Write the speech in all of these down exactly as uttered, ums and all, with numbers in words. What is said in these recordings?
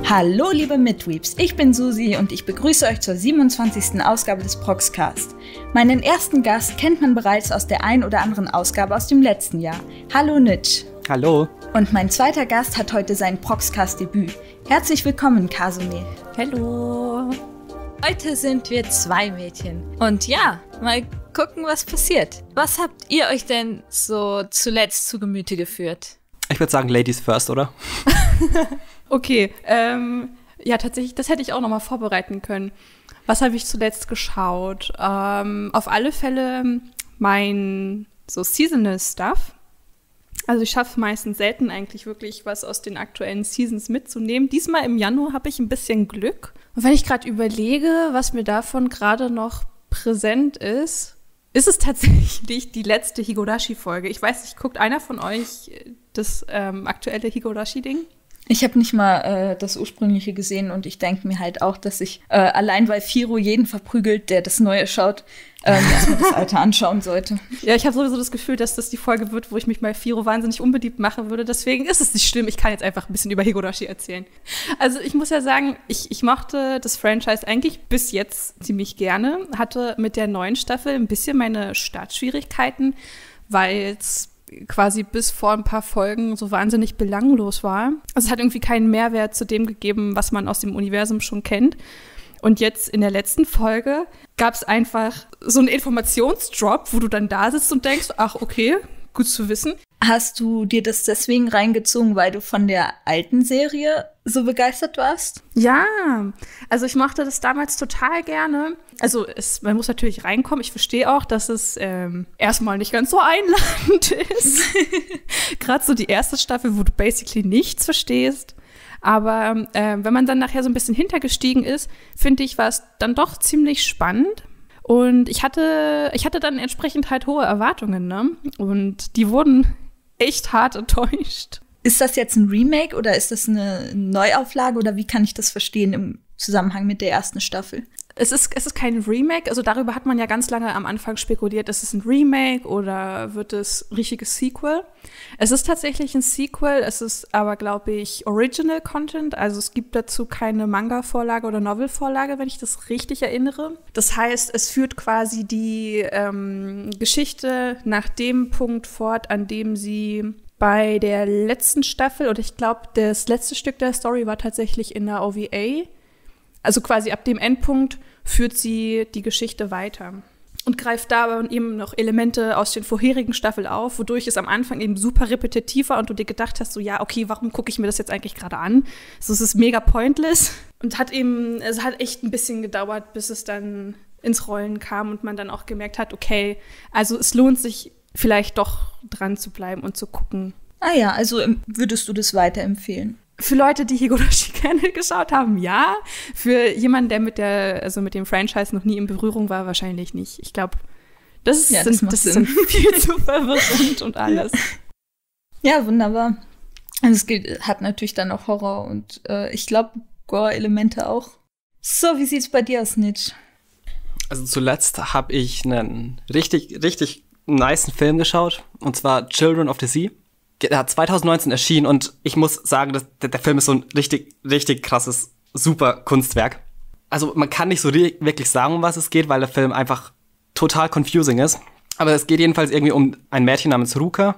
Hallo liebe Mitweeps, ich bin Susi und ich begrüße euch zur siebenundzwanzigsten Ausgabe des Proxcast. Meinen ersten Gast kennt man bereits aus der ein oder anderen Ausgabe aus dem letzten Jahr. Hallo Nitsch. Hallo. Und mein zweiter Gast hat heute sein Proxcast-Debüt. Herzlich willkommen, Kasumi. Hallo. Heute sind wir zwei Mädchen. Und ja, mal gucken, was passiert. Was habt ihr euch denn so zuletzt zu Gemüte geführt? Ich würde sagen, Ladies first, oder? Okay, ähm, ja, tatsächlich, das hätte ich auch noch mal vorbereiten können. Was habe ich zuletzt geschaut? Ähm, auf alle Fälle mein so Seasonal Stuff. Also ich schaffe meistens selten eigentlich wirklich was aus den aktuellen Seasons mitzunehmen. Diesmal im Januar habe ich ein bisschen Glück. Und wenn ich gerade überlege, was mir davon gerade noch präsent ist, ist es tatsächlich die letzte Higurashi-Folge. Ich weiß nicht, guckt einer von euch das ähm, aktuelle Higurashi-Ding? Ich habe nicht mal äh, das ursprüngliche gesehen und ich denke mir halt auch, dass ich äh, allein weil Firo jeden verprügelt, der das Neue schaut, ähm, erstmal das Alte anschauen sollte. Ja, ich habe sowieso das Gefühl, dass das die Folge wird, wo ich mich bei Firo wahnsinnig unbeliebt machen würde. Deswegen ist es nicht schlimm. Ich kann jetzt einfach ein bisschen über Higurashi erzählen. Also ich muss ja sagen, ich, ich mochte das Franchise eigentlich bis jetzt ziemlich gerne. Hatte mit der neuen Staffel ein bisschen meine Startschwierigkeiten, weil es quasi bis vor ein paar Folgen so wahnsinnig belanglos war. Also es hat irgendwie keinen Mehrwert zu dem gegeben, was man aus dem Universum schon kennt. Und jetzt in der letzten Folge gab es einfach so einen Informationsdrop, wo du dann da sitzt und denkst, ach okay, gut zu wissen. Hast du dir das deswegen reingezogen, weil du von der alten Serie so begeistert warst? Ja, also ich mochte das damals total gerne. Also es, man muss natürlich reinkommen. Ich verstehe auch, dass es ähm, erstmal nicht ganz so einladend ist. Gerade so die erste Staffel, wo du basically nichts verstehst. Aber äh, wenn man dann nachher so ein bisschen hintergestiegen ist, finde ich, war es dann doch ziemlich spannend. Und ich hatte, ich hatte dann entsprechend halt hohe Erwartungen, ne? Und die wurden echt hart enttäuscht. Ist das jetzt ein Remake oder ist das eine Neuauflage oder wie kann ich das verstehen im Zusammenhang mit der ersten Staffel? Es ist, es ist kein Remake, also darüber hat man ja ganz lange am Anfang spekuliert, ist es ein Remake oder wird es ein richtiges Sequel? Es ist tatsächlich ein Sequel, es ist aber, glaube ich, Original Content, also es gibt dazu keine Manga-Vorlage oder Novel-Vorlage, wenn ich das richtig erinnere. Das heißt, es führt quasi die ähm, Geschichte nach dem Punkt fort, an dem sie bei der letzten Staffel, oder ich glaube, das letzte Stück der Story war tatsächlich in der O V A. Also quasi ab dem Endpunkt führt sie die Geschichte weiter und greift da aber eben noch Elemente aus den vorherigen Staffeln auf, wodurch es am Anfang eben super repetitiv war und du dir gedacht hast, so ja, okay, warum gucke ich mir das jetzt eigentlich gerade an? So, es ist mega pointless und hat eben, es hat echt ein bisschen gedauert, bis es dann ins Rollen kam und man dann auch gemerkt hat, okay, also es lohnt sich vielleicht doch dran zu bleiben und zu gucken. Ah ja, also würdest du das weiterempfehlen? Für Leute, die Higurashi gerne geschaut haben, ja. Für jemanden, der mit der, also mit dem Franchise noch nie in Berührung war, wahrscheinlich nicht. Ich glaube, das, ja, das, das ist viel zu verwirrend und alles. Ja, wunderbar. Also es geht, hat natürlich dann auch Horror und äh, ich glaube Gore-Elemente auch. So, wie sieht's bei dir aus, Nitsch? Also zuletzt habe ich einen richtig, richtig nicen Film geschaut, und zwar Children of the Sea. Der hat zwanzig neunzehn erschienen und ich muss sagen, dass der, der Film ist so ein richtig, richtig krasses, super Kunstwerk. Also man kann nicht so re- wirklich sagen, um was es geht, weil der Film einfach total confusing ist. Aber es geht jedenfalls irgendwie um ein Mädchen namens Ruka.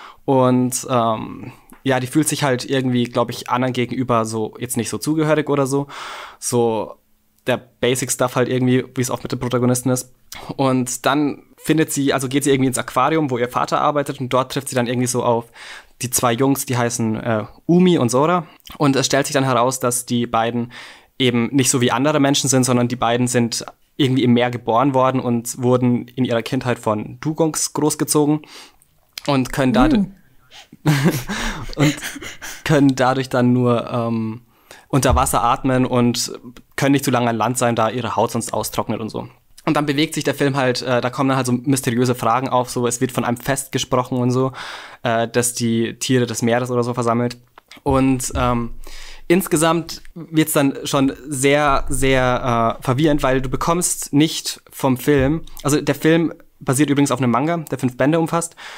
Und ähm, ja, die fühlt sich halt irgendwie, glaube ich, anderen gegenüber so jetzt nicht so zugehörig oder so. So der Basic Stuff halt irgendwie, wie es oft mit den Protagonisten ist. Und dann findet sie, also geht sie irgendwie ins Aquarium, wo ihr Vater arbeitet, und dort trifft sie dann irgendwie so auf die zwei Jungs, die heißen äh, Umi und Sora. Und es stellt sich dann heraus, dass die beiden eben nicht so wie andere Menschen sind, sondern die beiden sind irgendwie im Meer geboren worden und wurden in ihrer Kindheit von Dugongs großgezogen und können dadurch uh. und können dadurch dann nur ähm, unter Wasser atmen und können nicht zu lange an Land sein, da ihre Haut sonst austrocknet und so. Und dann bewegt sich der Film halt, äh, da kommen dann halt so mysteriöse Fragen auf, so es wird von einem Fest gesprochen und so, äh, dass die Tiere des Meeres oder so versammelt. Und ähm, insgesamt wird's dann schon sehr, sehr äh, verwirrend, weil du bekommst nicht vom Film, also der Film basiert übrigens auf einem Manga, der fünf Bände umfasst.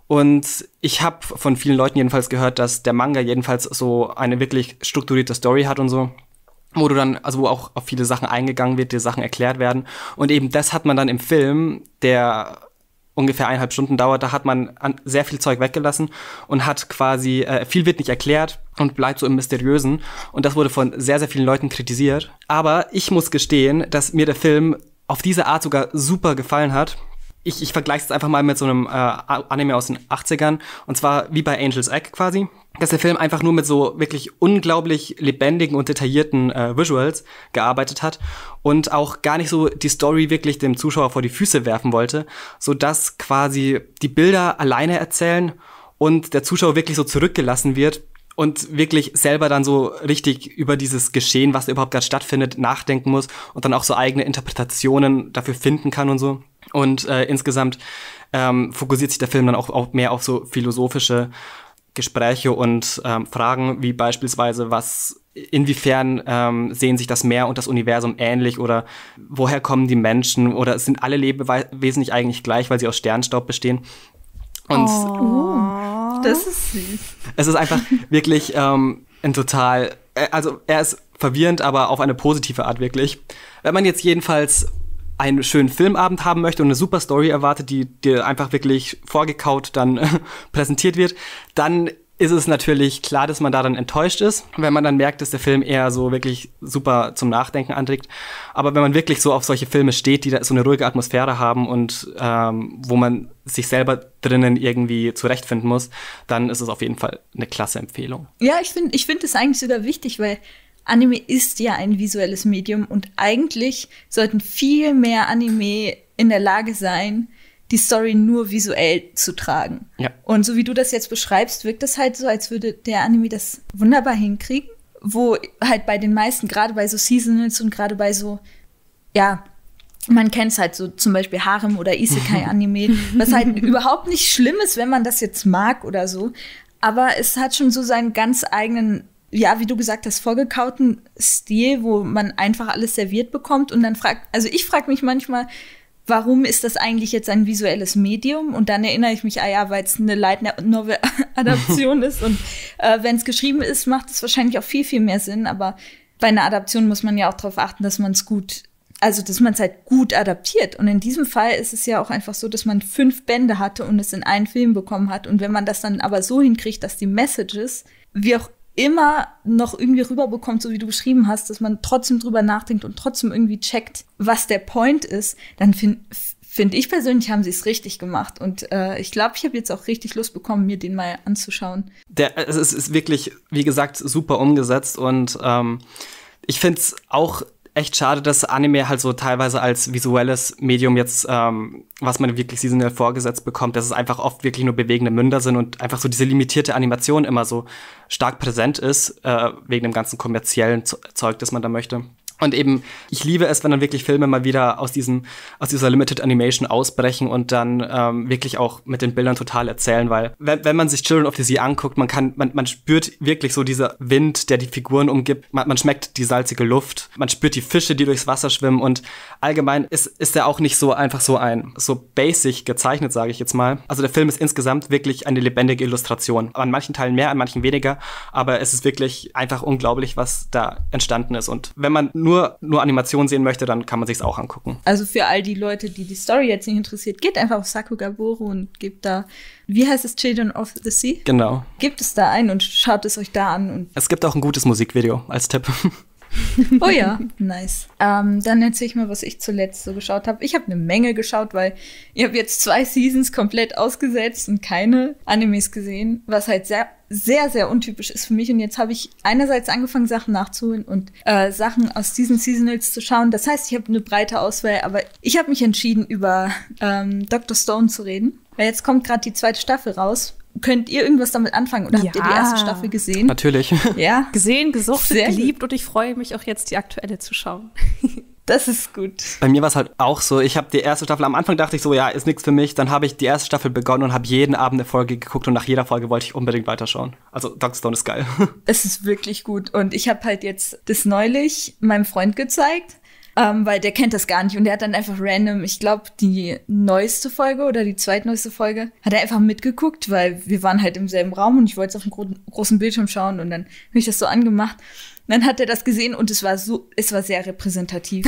Und ich habe von vielen Leuten jedenfalls gehört, dass der Manga jedenfalls so eine wirklich strukturierte Story hat und so, wo du dann, also wo auch auf viele Sachen eingegangen wird, die Sachen erklärt werden. Und eben das hat man dann im Film, der ungefähr eineinhalb Stunden dauert, da hat man an sehr viel Zeug weggelassen und hat quasi, äh, viel wird nicht erklärt und bleibt so im Mysteriösen. Und das wurde von sehr, sehr vielen Leuten kritisiert. Aber ich muss gestehen, dass mir der Film auf diese Art sogar super gefallen hat. Ich, ich vergleiche es einfach mal mit so einem äh, Anime aus den achtzigern. Und zwar wie bei Angel's Egg quasi. Dass der Film einfach nur mit so wirklich unglaublich lebendigen und detaillierten äh, Visuals gearbeitet hat und auch gar nicht so die Story wirklich dem Zuschauer vor die Füße werfen wollte, sodass quasi die Bilder alleine erzählen und der Zuschauer wirklich so zurückgelassen wird und wirklich selber dann so richtig über dieses Geschehen, was da überhaupt gerade stattfindet, nachdenken muss und dann auch so eigene Interpretationen dafür finden kann und so. Und äh, insgesamt ähm, fokussiert sich der Film dann auch, auch mehr auf so philosophische Gespräche und ähm, Fragen, wie beispielsweise, was, inwiefern ähm, sehen sich das Meer und das Universum ähnlich oder woher kommen die Menschen oder sind alle Lebewesen nicht eigentlich gleich, weil sie aus Sternstaub bestehen? Und Oh, das ist süß. es ist einfach wirklich ähm, ein total, äh, also er ist verwirrend, aber auf eine positive Art wirklich. Wenn man jetzt jedenfalls einen schönen Filmabend haben möchte und eine super Story erwartet, die dir einfach wirklich vorgekaut dann äh, präsentiert wird, dann ist es natürlich klar, dass man da dann enttäuscht ist, wenn man dann merkt, dass der Film eher so wirklich super zum Nachdenken anregt. Aber wenn man wirklich so auf solche Filme steht, die da so eine ruhige Atmosphäre haben und ähm, wo man sich selber drinnen irgendwie zurechtfinden muss, dann ist es auf jeden Fall eine klasse Empfehlung. Ja, ich finde ich finde es eigentlich sogar wichtig, weil Anime ist ja ein visuelles Medium und eigentlich sollten viel mehr Anime in der Lage sein, die Story nur visuell zu tragen. Ja. Und so wie du das jetzt beschreibst, wirkt es halt so, als würde der Anime das wunderbar hinkriegen, wo halt bei den meisten, gerade bei so Seasonals und gerade bei so, ja, man kennt es halt so zum Beispiel Harem oder Isekai-Anime, was halt überhaupt nicht schlimm ist, wenn man das jetzt mag oder so, aber es hat schon so seinen ganz eigenen, ja, wie du gesagt hast, vorgekauten Stil, wo man einfach alles serviert bekommt und dann fragt, also ich frage mich manchmal, warum ist das eigentlich jetzt ein visuelles Medium? Und dann erinnere ich mich, ah ja, weil es eine Light Novel-Adaption ist und äh, wenn es geschrieben ist, macht es wahrscheinlich auch viel, viel mehr Sinn, aber bei einer Adaption muss man ja auch darauf achten, dass man es gut, also dass man es halt gut adaptiert. Und in diesem Fall ist es ja auch einfach so, dass man fünf Bände hatte und es in einen Film bekommen hat und wenn man das dann aber so hinkriegt, dass die Messages, wie auch immer noch irgendwie rüberbekommt, so wie du beschrieben hast, dass man trotzdem drüber nachdenkt und trotzdem irgendwie checkt, was der Point ist, dann finde find ich persönlich, haben sie es richtig gemacht. Und äh, ich glaube, ich habe jetzt auch richtig Lust bekommen, mir den mal anzuschauen. Der, es ist, ist wirklich, wie gesagt, super umgesetzt und ähm, ich finde es auch echt schade, dass Anime halt so teilweise als visuelles Medium jetzt, ähm, was man wirklich saisonal vorgesetzt bekommt, dass es einfach oft wirklich nur bewegende Münder sind und einfach so diese limitierte Animation immer so stark präsent ist, äh, wegen dem ganzen kommerziellen Zeug, das man da möchte. Und eben, ich liebe es, wenn dann wirklich Filme mal wieder aus diesem, aus dieser Limited Animation ausbrechen und dann ähm, wirklich auch mit den Bildern total erzählen, weil wenn, wenn man sich Children of the Sea anguckt, man kann, man, man spürt wirklich so dieser Wind, der die Figuren umgibt, man, man schmeckt die salzige Luft, man spürt die Fische, die durchs Wasser schwimmen und allgemein ist, ist er auch nicht so einfach so ein, so basic gezeichnet, sage ich jetzt mal. Also der Film ist insgesamt wirklich eine lebendige Illustration. An manchen Teilen mehr, an manchen weniger, aber es ist wirklich einfach unglaublich, was da entstanden ist und wenn man nur, nur Animation sehen möchte, dann kann man sich's auch angucken. Also für all die Leute, die die Story jetzt nicht interessiert, geht einfach auf Sakugaboro und gebt da, wie heißt es, Children of the Sea? Genau. Gebt es da ein und schaut es euch da an. Und es gibt auch ein gutes Musikvideo als Tipp. Oh ja, nice. Ähm, dann erzähl ich mal, was ich zuletzt so geschaut habe. Ich habe eine Menge geschaut, weil ich habe jetzt zwei Seasons komplett ausgesetzt und keine Animes gesehen, was halt sehr, sehr, sehr untypisch ist für mich. Und jetzt habe ich einerseits angefangen, Sachen nachzuholen und äh, Sachen aus diesen Seasonals zu schauen. Das heißt, ich habe eine breite Auswahl, aber ich habe mich entschieden, über ähm, Doktor Stone zu reden. Weil jetzt kommt gerade die zweite Staffel raus. Könnt ihr irgendwas damit anfangen oder Ja. habt ihr die erste Staffel gesehen? Natürlich. Ja, Gesehen, gesuchtet, Sehr gut. geliebt und ich freue mich auch jetzt, die aktuelle zu schauen. das ist gut. Bei mir war es halt auch so, ich habe die erste Staffel, am Anfang dachte ich so, ja, ist nichts für mich. Dann habe ich die erste Staffel begonnen und habe jeden Abend eine Folge geguckt und nach jeder Folge wollte ich unbedingt weiterschauen. Also Doktor Stone ist geil. Es ist wirklich gut. Und ich habe halt jetzt das neulich meinem Freund gezeigt. ähm, weil der kennt das gar nicht. Und der hat dann einfach random, ich glaube, die neueste Folge oder die zweitneueste Folge, hat er einfach mitgeguckt, weil wir waren halt im selben Raum und ich wollte es auf dem gro- großen Bildschirm schauen und dann habe ich das so angemacht. Und dann hat er das gesehen und es war so, es war sehr repräsentativ.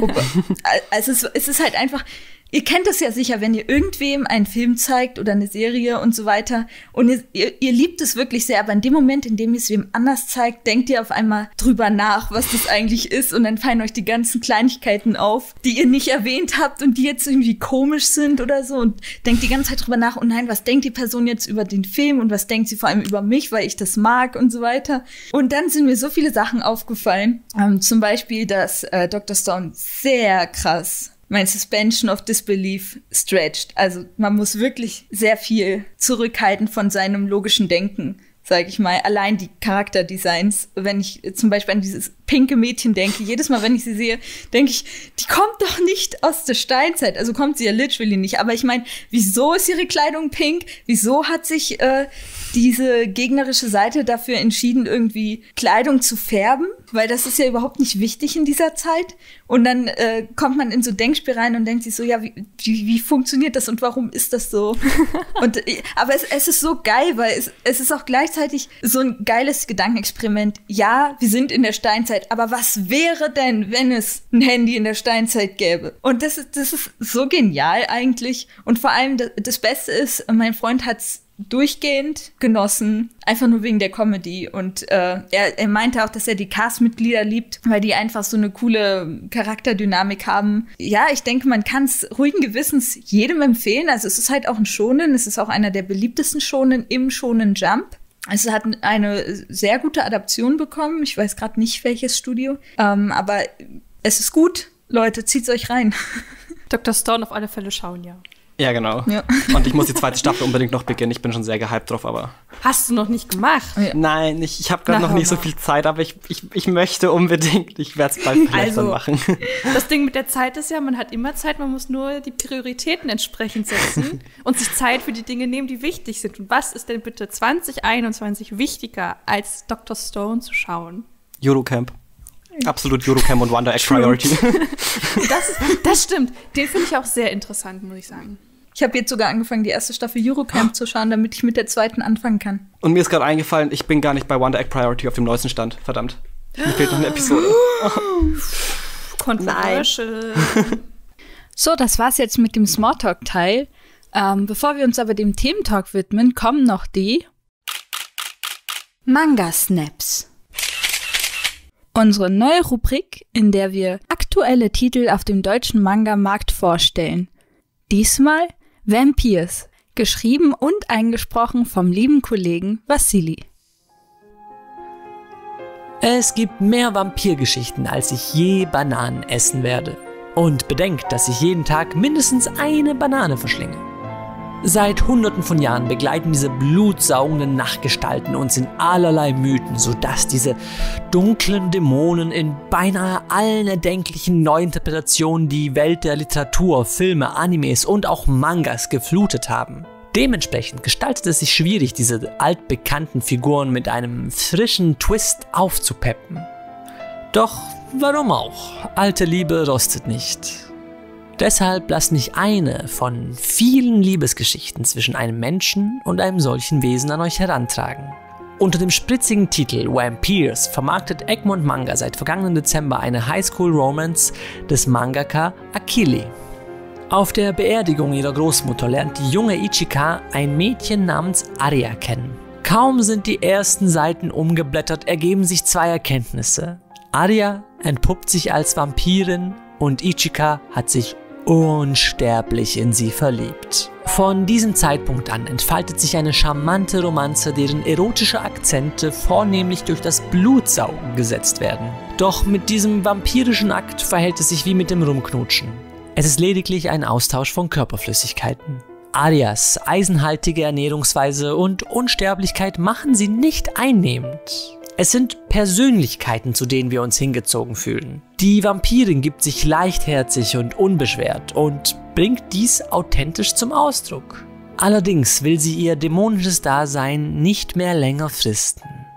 Also es, es ist halt einfach, ihr kennt das ja sicher, wenn ihr irgendwem einen Film zeigt oder eine Serie und so weiter und ihr, ihr, ihr liebt es wirklich sehr, aber in dem Moment, in dem ihr es wem anders zeigt, denkt ihr auf einmal drüber nach, was das eigentlich ist und dann fallen euch die ganzen Kleinigkeiten auf, die ihr nicht erwähnt habt und die jetzt irgendwie komisch sind oder so und denkt die ganze Zeit drüber nach, oh nein, was denkt die Person jetzt über den Film und was denkt sie vor allem über mich, weil ich das mag und so weiter. Und dann sind mir so viele Sachen aufgefallen, ähm, zum Beispiel, dass äh, Doktor Stone sehr krass mein Suspension of Disbelief stretched. Also man muss wirklich sehr viel zurückhalten von seinem logischen Denken, sage ich mal. Allein die Charakterdesigns, wenn ich zum Beispiel an dieses pinke Mädchen denke, jedes Mal, wenn ich sie sehe, denke ich, die kommt doch nicht aus der Steinzeit. Also kommt sie ja literally nicht. Aber ich meine, wieso ist ihre Kleidung pink? Wieso hat sich äh, diese gegnerische Seite dafür entschieden, irgendwie Kleidung zu färben? Weil das ist ja überhaupt nicht wichtig in dieser Zeit. Und dann äh, kommt man in so Denkspiel rein und denkt sich so, ja, wie, wie, wie funktioniert das und warum ist das so? und Aber es, es ist so geil, weil es, es ist auch gleichzeitig so ein geiles Gedankenexperiment. Ja, wir sind in der Steinzeit, aber was wäre denn, wenn es ein Handy in der Steinzeit gäbe? Und das ist, das ist so genial eigentlich. Und vor allem das, das Beste ist, mein Freund hat's durchgehend genossen, einfach nur wegen der Comedy. Und äh, er, er meinte auch, dass er die Castmitglieder liebt, weil die einfach so eine coole Charakterdynamik haben. Ja, ich denke, man kann es ruhigen Gewissens jedem empfehlen. Also es ist halt auch ein Shonen, es ist auch einer der beliebtesten Shonen im Shonen Jump. Es hat eine sehr gute Adaption bekommen. Ich weiß gerade nicht, welches Studio. Ähm, aber es ist gut. Leute, zieht's euch rein. Doktor Stone auf alle Fälle schauen, ja. Ja, genau. Ja. Und ich muss die zweite Staffel unbedingt noch beginnen. Ich bin schon sehr gehypt drauf, aber... Hast du noch nicht gemacht? Ja. Nein, ich, ich habe gerade noch nicht so viel Zeit, aber ich, ich, ich möchte unbedingt. Ich werde es bald vielleicht also, dann machen. Das Ding mit der Zeit ist ja, man hat immer Zeit, man muss nur die Prioritäten entsprechend setzen und sich Zeit für die Dinge nehmen, die wichtig sind. Und was ist denn bitte zwanzig einundzwanzig wichtiger, als Doktor Stone zu schauen? Eurocamp. Absolut Eurocamp und Wonder Egg Priority. Das, das stimmt. Den finde ich auch sehr interessant, muss ich sagen. Ich habe jetzt sogar angefangen, die erste Staffel Eurocamp oh. zu schauen, damit ich mit der zweiten anfangen kann. Und mir ist gerade eingefallen, ich bin gar nicht bei Wonder Egg Priority auf dem neuesten Stand. Verdammt. Mir fehlt noch eine Episode. Oh. Controversial. So, das war's jetzt mit dem Smalltalk-Teil. Ähm, bevor wir uns aber dem Thementalk widmen, kommen noch die Manga-Snaps. Unsere neue Rubrik, in der wir aktuelle Titel auf dem deutschen Manga-Markt vorstellen. Diesmal Vampires, geschrieben und eingesprochen vom lieben Kollegen Vassili. Es gibt mehr Vampirgeschichten, als ich je Bananen essen werde. Und bedenkt, dass ich jeden Tag mindestens eine Banane verschlinge. Seit Hunderten von Jahren begleiten diese blutsaugenden Nachtgestalten uns in allerlei Mythen, sodass diese dunklen Dämonen in beinahe allen erdenklichen Neuinterpretationen die Welt der Literatur, Filme, Animes und auch Mangas geflutet haben. Dementsprechend gestaltet es sich schwierig, diese altbekannten Figuren mit einem frischen Twist aufzupeppen. Doch warum auch? Alte Liebe rostet nicht. Deshalb lasst mich eine von vielen Liebesgeschichten zwischen einem Menschen und einem solchen Wesen an euch herantragen. Unter dem spritzigen Titel Vampires vermarktet Egmont Manga seit vergangenen Dezember eine Highschool-Romance des Mangaka Akili. Auf der Beerdigung ihrer Großmutter lernt die junge Ichika ein Mädchen namens Aria kennen. Kaum sind die ersten Seiten umgeblättert, ergeben sich zwei Erkenntnisse. Aria entpuppt sich als Vampirin und Ichika hat sich unsterblich in sie verliebt. Von diesem Zeitpunkt an entfaltet sich eine charmante Romanze, deren erotische Akzente vornehmlich durch das Blutsaugen gesetzt werden. Doch mit diesem vampirischen Akt verhält es sich wie mit dem Rumknutschen. Es ist lediglich ein Austausch von Körperflüssigkeiten. Arias eisenhaltige Ernährungsweise und Unsterblichkeit machen sie nicht einnehmend. Es sind Persönlichkeiten, zu denen wir uns hingezogen fühlen. Die Vampirin gibt sich leichtherzig und unbeschwert und bringt dies authentisch zum Ausdruck. Allerdings will sie ihr dämonisches Dasein nicht mehr länger fristen.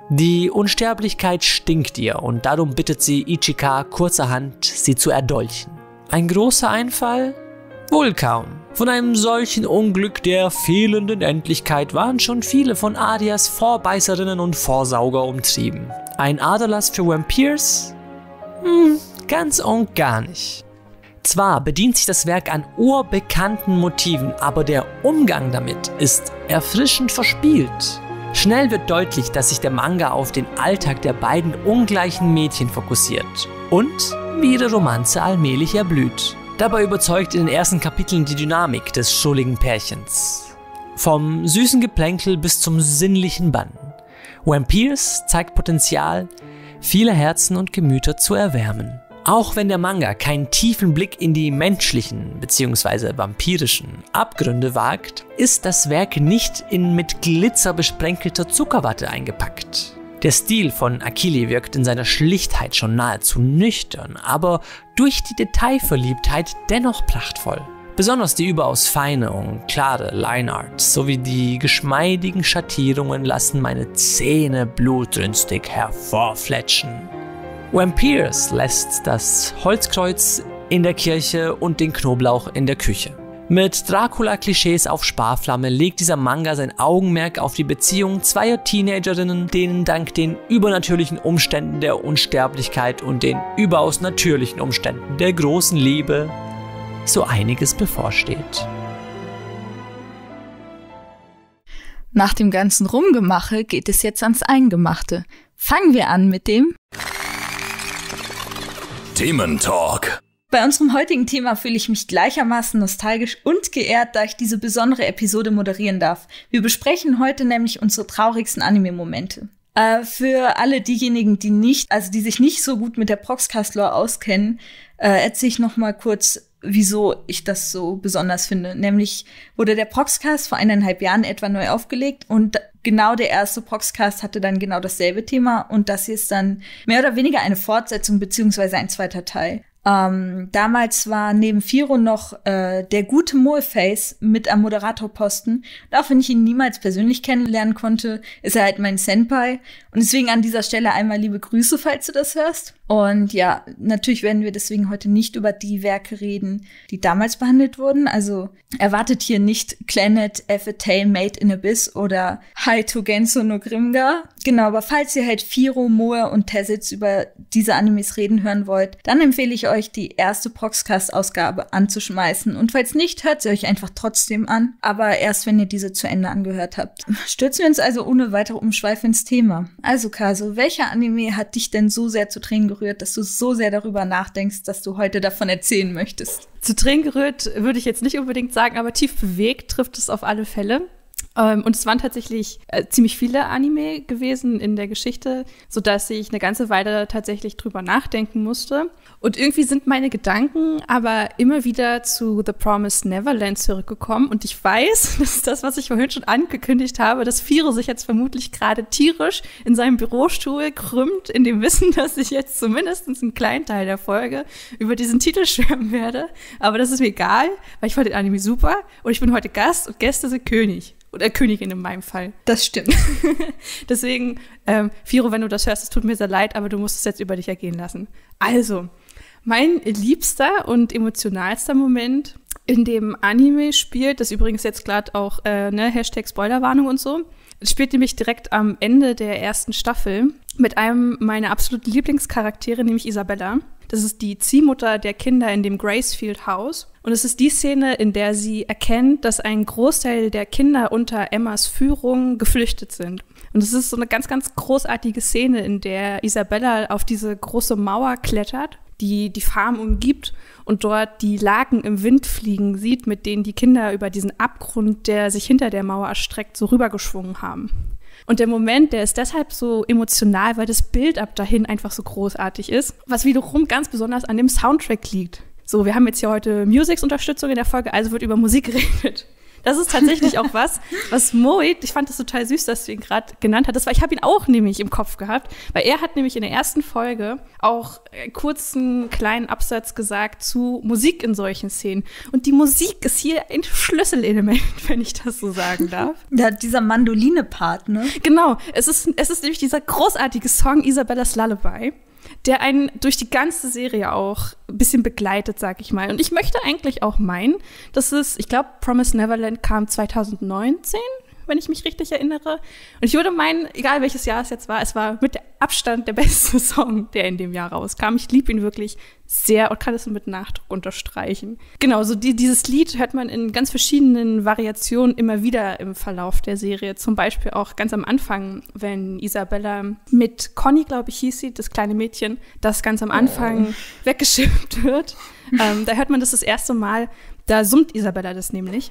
Die Unsterblichkeit stinkt ihr und darum bittet sie Ichika kurzerhand, sie zu erdolchen. Ein großer Einfall? Wohl kaum. Von einem solchen Unglück der fehlenden Endlichkeit waren schon viele von Arias Vorbeißerinnen und Vorsauger umtrieben. Ein Aderlass für Vampires? Hm, ganz und gar nicht. Zwar bedient sich das Werk an urbekannten Motiven, aber der Umgang damit ist erfrischend verspielt. Schnell wird deutlich, dass sich der Manga auf den Alltag der beiden ungleichen Mädchen fokussiert und wie ihre Romanze allmählich erblüht. Dabei überzeugt in den ersten Kapiteln die Dynamik des schrulligen Pärchens. Vom süßen Geplänkel bis zum sinnlichen Bann. Vampires zeigt Potenzial, viele Herzen und Gemüter zu erwärmen. Auch wenn der Manga keinen tiefen Blick in die menschlichen bzw. vampirischen Abgründe wagt, ist das Werk nicht in mit Glitzer besprenkelter Zuckerwatte eingepackt. Der Stil von Achille wirkt in seiner Schlichtheit schon nahezu nüchtern, aber durch die Detailverliebtheit dennoch prachtvoll. Besonders die überaus feine und klare Lineart sowie die geschmeidigen Schattierungen lassen meine Zähne blutrünstig hervorfletschen. Vampires lässt das Holzkreuz in der Kirche und den Knoblauch in der Küche. Mit Dracula-Klischees auf Sparflamme legt dieser Manga sein Augenmerk auf die Beziehung zweier Teenagerinnen, denen dank den übernatürlichen Umständen der Unsterblichkeit und den überaus natürlichen Umständen der großen Liebe so einiges bevorsteht. Nach dem ganzen Rumgemache geht es jetzt ans Eingemachte. Fangen wir an mit dem Thementalk. Bei unserem heutigen Thema fühle ich mich gleichermaßen nostalgisch und geehrt, da ich diese besondere Episode moderieren darf. Wir besprechen heute nämlich unsere traurigsten Anime-Momente. Äh, für alle diejenigen, die nicht, also die sich nicht so gut mit der Proxcast-Lore auskennen, äh, erzähle ich noch mal kurz, wieso ich das so besonders finde. Nämlich wurde der Proxcast vor eineinhalb Jahren etwa neu aufgelegt und genau der erste Proxcast hatte dann genau dasselbe Thema und das hier ist dann mehr oder weniger eine Fortsetzung beziehungsweise ein zweiter Teil. Ähm, damals war neben Firo noch äh, der gute Moeface mit am Moderatorposten. Und auch wenn ich ihn niemals persönlich kennenlernen konnte, ist er halt mein Senpai. Und deswegen an dieser Stelle einmal liebe Grüße, falls du das hörst. Und ja, natürlich werden wir deswegen heute nicht über die Werke reden, die damals behandelt wurden. Also erwartet hier nicht Clannad, F A Tale Made in Abyss oder Hai to Genso no Grimga. Genau, aber falls ihr halt Firo, Moe und Tezzets über diese Animes reden hören wollt, dann empfehle ich euch, die erste Proxcast-Ausgabe anzuschmeißen. Und falls nicht, hört sie euch einfach trotzdem an, aber erst, wenn ihr diese zu Ende angehört habt. Stürzen wir uns also ohne weitere Umschweife ins Thema. Also Kaso, welcher Anime hat dich denn so sehr zu Tränen gerührt, dass du so sehr darüber nachdenkst, dass du heute davon erzählen möchtest? Zu Tränen gerührt würde ich jetzt nicht unbedingt sagen, aber tief bewegt trifft es auf alle Fälle. Ähm, und es waren tatsächlich äh, ziemlich viele Anime gewesen in der Geschichte, sodass ich eine ganze Weile tatsächlich drüber nachdenken musste. Und irgendwie sind meine Gedanken aber immer wieder zu The Promised Neverland zurückgekommen. Und ich weiß, das ist das, was ich vorhin schon angekündigt habe, dass Firo sich jetzt vermutlich gerade tierisch in seinem Bürostuhl krümmt, in dem Wissen, dass ich jetzt zumindest einen kleinen Teil der Folge über diesen Titel schwärmen werde. Aber das ist mir egal, weil ich fand den Anime super und ich bin heute Gast und Gäste sind König. Oder Königin in meinem Fall. Das stimmt. Deswegen, ähm, Firo, wenn du das hörst, es tut mir sehr leid, aber du musst es jetzt über dich ergehen lassen. Also, mein liebster und emotionalster Moment in dem Anime spielt, das übrigens jetzt gerade auch, äh, ne, Hashtag Spoilerwarnung und so, spielt nämlich direkt am Ende der ersten Staffel mit einem meiner absoluten Lieblingscharaktere, nämlich Isabella. Das ist die Ziehmutter der Kinder in dem Gracefield House. Und es ist die Szene, in der sie erkennt, dass ein Großteil der Kinder unter Emmas Führung geflüchtet sind. Und es ist so eine ganz, ganz großartige Szene, in der Isabella auf diese große Mauer klettert, die die Farm umgibt und dort die Laken im Wind fliegen sieht, mit denen die Kinder über diesen Abgrund, der sich hinter der Mauer erstreckt, so rübergeschwungen haben. Und der Moment, der ist deshalb so emotional, weil das Bild ab dahin einfach so großartig ist, was wiederum ganz besonders an dem Soundtrack liegt. So, wir haben jetzt hier heute Musics-Unterstützung in der Folge, also wird über Musik geredet. das ist tatsächlich auch was, was Moet, ich fand das total süß, dass du ihn gerade genannt hattest, weil ich habe ihn auch nämlich im Kopf gehabt, weil er hat nämlich in der ersten Folge auch einen kurzen kleinen Absatz gesagt zu Musik in solchen Szenen. Und die Musik ist hier ein Schlüsselelement, wenn ich das so sagen darf. Ja, dieser Mandoline-Part, ne? Genau, es ist, es ist nämlich dieser großartige Song Isabellas Lullaby, der einen durch die ganze Serie auch ein bisschen begleitet, sag ich mal. Und ich möchte eigentlich auch meinen, dass es, ich glaube, Promised Neverland kam zwanzig neunzehn, wenn ich mich richtig erinnere. Und ich würde meinen, egal welches Jahr es jetzt war, es war mit Abstand der beste Song, der in dem Jahr rauskam. Ich liebe ihn wirklich sehr und kann es mit Nachdruck unterstreichen. Genau, so die, dieses Lied hört man in ganz verschiedenen Variationen immer wieder im Verlauf der Serie. Zum Beispiel auch ganz am Anfang, wenn Isabella mit Conny, glaube ich, hieß sie, das kleine Mädchen, das ganz am Anfang oh. weggeschippt wird. ähm, da hört man das das erste Mal. Da summt Isabella das nämlich.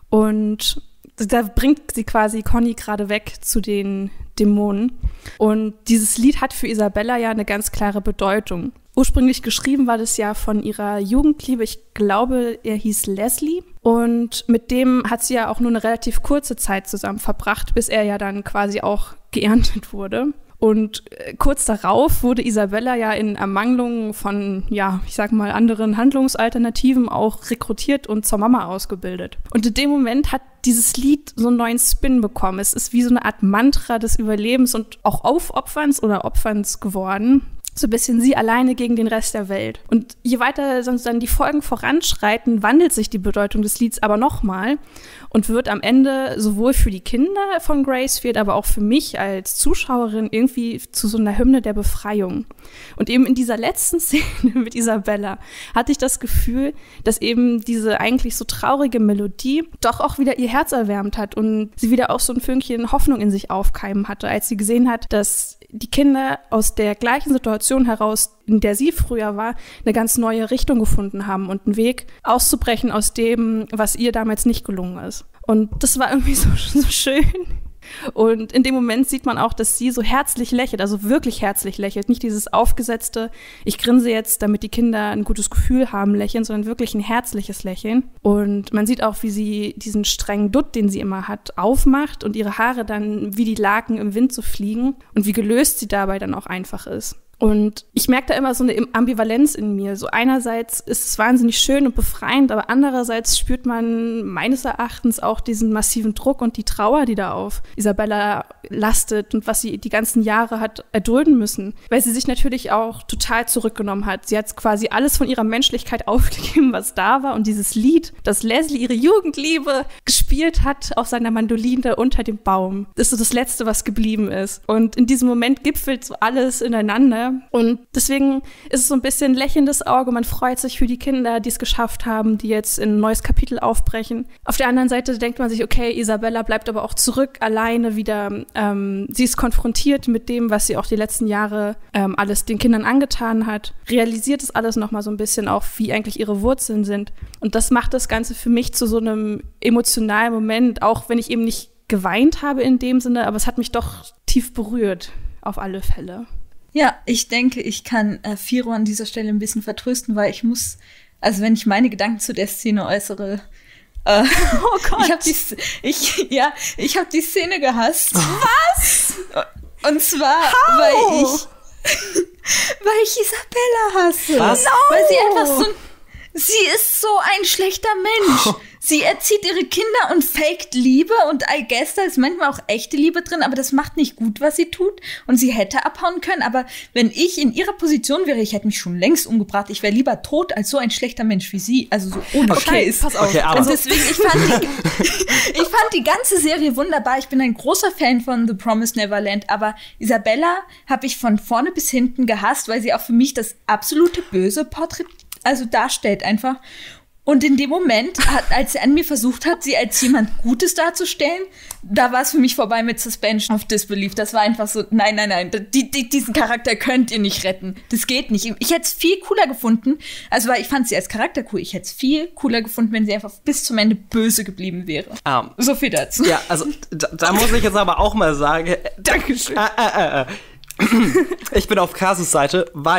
Und da bringt sie quasi Conny gerade weg zu den Dämonen. Und dieses Lied hat für Isabella ja eine ganz klare Bedeutung. Ursprünglich geschrieben war das ja von ihrer Jugendliebe, ich glaube, er hieß Leslie. Und mit dem hat sie ja auch nur eine relativ kurze Zeit zusammen verbracht, bis er ja dann quasi auch geerntet wurde. Und kurz darauf wurde Isabella ja in Ermangelung von, ja, ich sag mal, anderen Handlungsalternativen auch rekrutiert und zur Mama ausgebildet. Und in dem Moment hat dieses Lied so einen neuen Spin bekommen. Es ist wie so eine Art Mantra des Überlebens und auch Aufopferns oder Opferns geworden. So ein bisschen sie alleine gegen den Rest der Welt. Und je weiter dann die Folgen voranschreiten, wandelt sich die Bedeutung des Lieds aber nochmal und wird am Ende sowohl für die Kinder von Gracefield, aber auch für mich als Zuschauerin irgendwie zu so einer Hymne der Befreiung. Und eben in dieser letzten Szene mit Isabella hatte ich das Gefühl, dass eben diese eigentlich so traurige Melodie doch auch wieder ihr Herz erwärmt hat und sie wieder auch so ein Fünkchen Hoffnung in sich aufkeimen hatte, als sie gesehen hat, dass die Kinder aus der gleichen Situation heraus, in der sie früher war, eine ganz neue Richtung gefunden haben und einen Weg auszubrechen aus dem, was ihr damals nicht gelungen ist. Und das war irgendwie so, so schön. Und in dem Moment sieht man auch, dass sie so herzlich lächelt, also wirklich herzlich lächelt. Nicht dieses aufgesetzte, ich grinse jetzt, damit die Kinder ein gutes Gefühl haben, lächeln, sondern wirklich ein herzliches Lächeln. Und man sieht auch, wie sie diesen strengen Dutt, den sie immer hat, aufmacht und ihre Haare dann wie die Laken im Wind so fliegen und wie gelöst sie dabei dann auch einfach ist. Und ich merke da immer so eine Ambivalenz in mir. So einerseits ist es wahnsinnig schön und befreiend, aber andererseits spürt man meines Erachtens auch diesen massiven Druck und die Trauer, die da auf Isabella lastet und was sie die ganzen Jahre hat erdulden müssen. Weil sie sich natürlich auch total zurückgenommen hat. Sie hat quasi alles von ihrer Menschlichkeit aufgegeben, was da war. Und dieses Lied, das Leslie, ihre Jugendliebe, gespielt hat auf seiner Mandoline unter dem Baum, das ist so das Letzte, was geblieben ist. Und in diesem Moment gipfelt so alles ineinander. Und deswegen ist es so ein bisschen lächelndes Auge. Man freut sich für die Kinder, die es geschafft haben, die jetzt in ein neues Kapitel aufbrechen. Auf der anderen Seite denkt man sich, okay, Isabella bleibt aber auch zurück, alleine wieder. Ähm, sie ist konfrontiert mit dem, was sie auch die letzten Jahre ähm, alles den Kindern angetan hat. Realisiert es alles nochmal so ein bisschen auch, wie eigentlich ihre Wurzeln sind. Und das macht das Ganze für mich zu so einem emotionalen Moment, auch wenn ich eben nicht geweint habe in dem Sinne, aber es hat mich doch tief berührt, auf alle Fälle. Ja, ich denke, ich kann äh, Firo an dieser Stelle ein bisschen vertrösten, weil ich muss, also wenn ich meine Gedanken zu der Szene äußere, äh, oh Gott, ich habe die, ich, ja, ich habe die Szene gehasst. Was? Und zwar, How? weil ich, weil ich Isabella hasse. Was? No. Weil sie einfach so, sie ist so ein schlechter Mensch. Sie erzieht ihre Kinder und faked Liebe und I guess da ist manchmal auch echte Liebe drin, aber das macht nicht gut, was sie tut. Und sie hätte abhauen können, aber wenn ich in ihfer Position wäre, ich hätte mich schon längst umgebracht. Ich wäre lieber tot als so ein schlechter Mensch wie sie. Also so ohne okay, Scheiß. Pass auf. Okay, aber und deswegen, ich fand, die, ich fand die ganze Serie wunderbar. Ich bin ein großer Fan von The Promised Neverland, aber Isabella habe ich von vorne bis hinten gehasst, weil sie auch für mich das absolute Böse Porträt, also darstellt einfach. Und in dem Moment, hat, als sie an mir versucht hat, sie als jemand Gutes darzustellen, da war es für mich vorbei mit Suspension of Disbelief. Das war einfach so, nein, nein, nein, die, die, diesen Charakter könnt ihr nicht retten. Das geht nicht. Ich hätte es viel cooler gefunden, also weil ich fand sie als Charakter cool, ich hätte es viel cooler gefunden, wenn sie einfach bis zum Ende böse geblieben wäre. Um, so viel dazu. Ja, also da, da muss ich jetzt aber auch mal sagen, Dankeschön. Äh, äh, äh, ich bin auf Kasus Seite, weil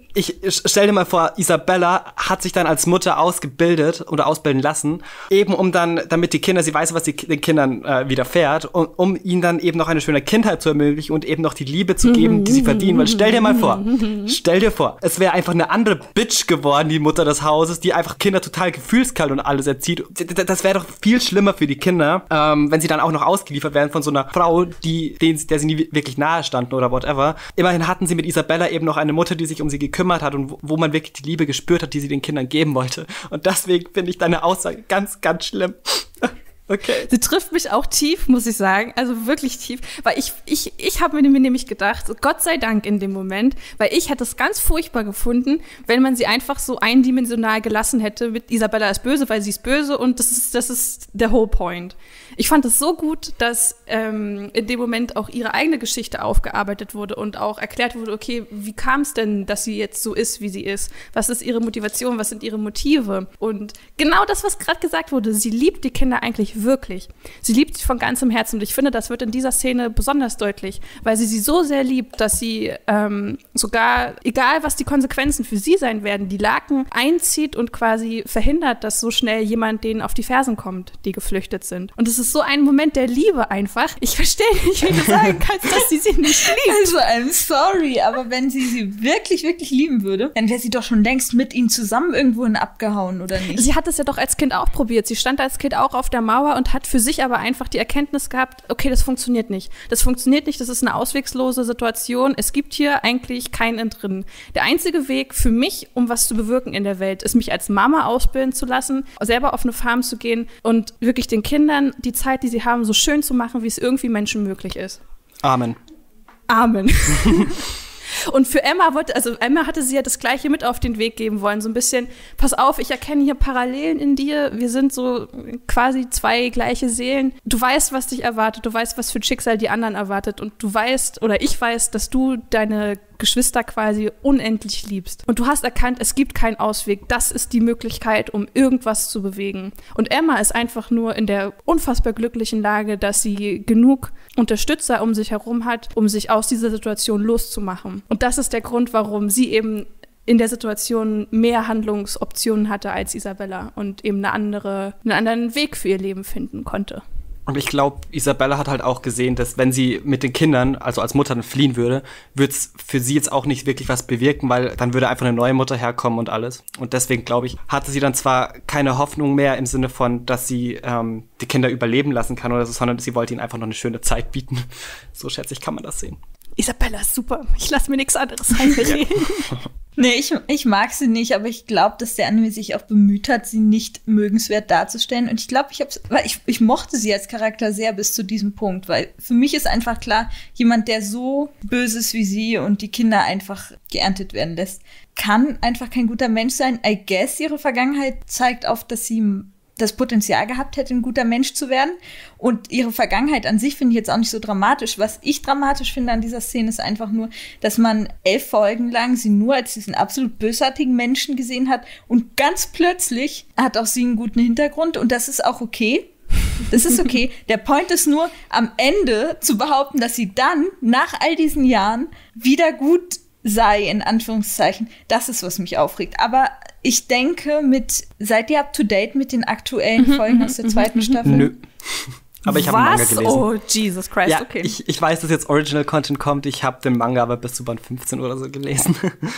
ich stell dir mal vor, Isabella hat sich dann als Mutter ausgebildet oder ausbilden lassen, eben um dann, damit die Kinder, sie weiß, was die, den Kindern äh, widerfährt, und um ihnen dann eben noch eine schöne Kindheit zu ermöglichen und eben noch die Liebe zu geben, die sie verdienen. Weil stell dir mal vor, stell dir vor, es wäre einfach eine andere Bitch geworden, die Mutter des Hauses, die einfach Kinder total gefühlskalt und alles erzieht. Das wäre doch viel schlimmer für die Kinder, ähm, wenn sie dann auch noch ausgeliefert werden von so einer Frau, die, denen, der sie nie wirklich nahe standen oder whatever. Immerhin hatten sie mit Isabella eben noch eine Mutter, die sich um sie gekümmert hat und wo, wo man wirklich die Liebe gespürt hat, die sie den Kindern geben wollte. Und deswegen finde ich deine Aussage ganz, ganz schlimm. Okay. Sie trifft mich auch tief, muss ich sagen. Also wirklich tief. Weil ich, ich, ich habe mir nämlich gedacht, Gott sei Dank in dem Moment, weil ich hätte es ganz furchtbar gefunden, wenn man sie einfach so eindimensional gelassen hätte mit Isabella ist böse, weil sie ist böse und das ist, das ist der whole point. Ich fand es so gut, dass ähm, in dem Moment auch ihre eigene Geschichte aufgearbeitet wurde und auch erklärt wurde, okay, wie kam es denn, dass sie jetzt so ist, wie sie ist? Was ist ihre Motivation? Was sind ihre Motive? Und genau das, was gerade gesagt wurde, sie liebt die Kinder eigentlich wirklich. Sie liebt sie von ganzem Herzen und ich finde, das wird in dieser Szene besonders deutlich, weil sie sie so sehr liebt, dass sie ähm, sogar, egal was die Konsequenzen für sie sein werden, die Laken einzieht und quasi verhindert, dass so schnell jemand denen auf die Fersen kommt, die geflüchtet sind. Und es ist so ein Moment der Liebe einfach. Ich verstehe nicht, wie du sagen kannst, dass sie sie nicht liebt. Also, I'm sorry, aber wenn sie sie wirklich, wirklich lieben würde, dann wäre sie doch schon längst mit ihnen zusammen irgendwohin abgehauen, oder nicht? Sie hat es ja doch als Kind auch probiert. Sie stand als Kind auch auf der Mauer und hat für sich aber einfach die Erkenntnis gehabt, okay, das funktioniert nicht. Das funktioniert nicht, das ist eine auswegslose Situation. Es gibt hier eigentlich kein Entrinnen. Der einzige Weg für mich, um was zu bewirken in der Welt, ist, mich als Mama ausbilden zu lassen, selber auf eine Farm zu gehen und wirklich den Kindern die Zeit, die sie haben, so schön zu machen, wie es irgendwie Menschen möglich ist. Amen. Amen. Und für Emma wollte, also Emma hatte sie ja das Gleiche mit auf den Weg geben wollen, so ein bisschen, pass auf, ich erkenne hier Parallelen in dir, wir sind so quasi zwei gleiche Seelen. Du weißt, was dich erwartet, du weißt, was für ein Schicksal die anderen erwartet und du weißt, oder ich weiß, dass du deine Geschwister quasi unendlich liebst. Und du hast erkannt, es gibt keinen Ausweg. Das ist die Möglichkeit, um irgendwas zu bewegen. Und Emma ist einfach nur in der unfassbar glücklichen Lage, dass sie genug Unterstützer um sich herum hat, um sich aus dieser Situation loszumachen. Und das ist der Grund, warum sie eben in der Situation mehr Handlungsoptionen hatte als Isabella und eben eine andere, einen anderen Weg für ihr Leben finden konnte. Und ich glaube, Isabella hat halt auch gesehen, dass wenn sie mit den Kindern, also als Mutter, fliehen würde, würde es für sie jetzt auch nicht wirklich was bewirken, weil dann würde einfach eine neue Mutter herkommen und alles. Und deswegen, glaube ich, hatte sie dann zwar keine Hoffnung mehr im Sinne von, dass sie ähm, die Kinder überleben lassen kann oder so, sondern sie wollte ihnen einfach noch eine schöne Zeit bieten. So schätze ich, kann man das sehen. Isabella ist super. Ich lasse mir nichts anderes einreden. Nee, ich, ich mag sie nicht, aber ich glaube, dass der Anime sich auch bemüht hat, sie nicht mögenswert darzustellen. Und ich glaube, ich hab's, weil ich, ich mochte sie als Charakter sehr bis zu diesem Punkt, weil für mich ist einfach klar, jemand, der so böse ist wie sie und die Kinder einfach geerntet werden lässt, kann einfach kein guter Mensch sein. I guess ihre Vergangenheit zeigt auf, dass sie das Potenzial gehabt hätte, ein guter Mensch zu werden. Und ihre Vergangenheit an sich finde ich jetzt auch nicht so dramatisch. Was ich dramatisch finde an dieser Szene ist einfach nur, dass man elf Folgen lang sie nur als diesen absolut bösartigen Menschen gesehen hat und ganz plötzlich hat auch sie einen guten Hintergrund und das ist auch okay. Das ist okay. Der Point ist nur, am Ende zu behaupten, dass sie dann nach all diesen Jahren wieder gut sei, in Anführungszeichen, das ist, was mich aufregt. Aber ich denke, mit seid ihr up to date mit den aktuellen Folgen aus der zweiten Staffel? Nö. Aber ich habe einen Manga gelesen. Oh, Jesus Christ, ja, okay. Ich, ich weiß, dass jetzt Original Content kommt. Ich habe den Manga aber bis zu Band fünfzehn oder so gelesen.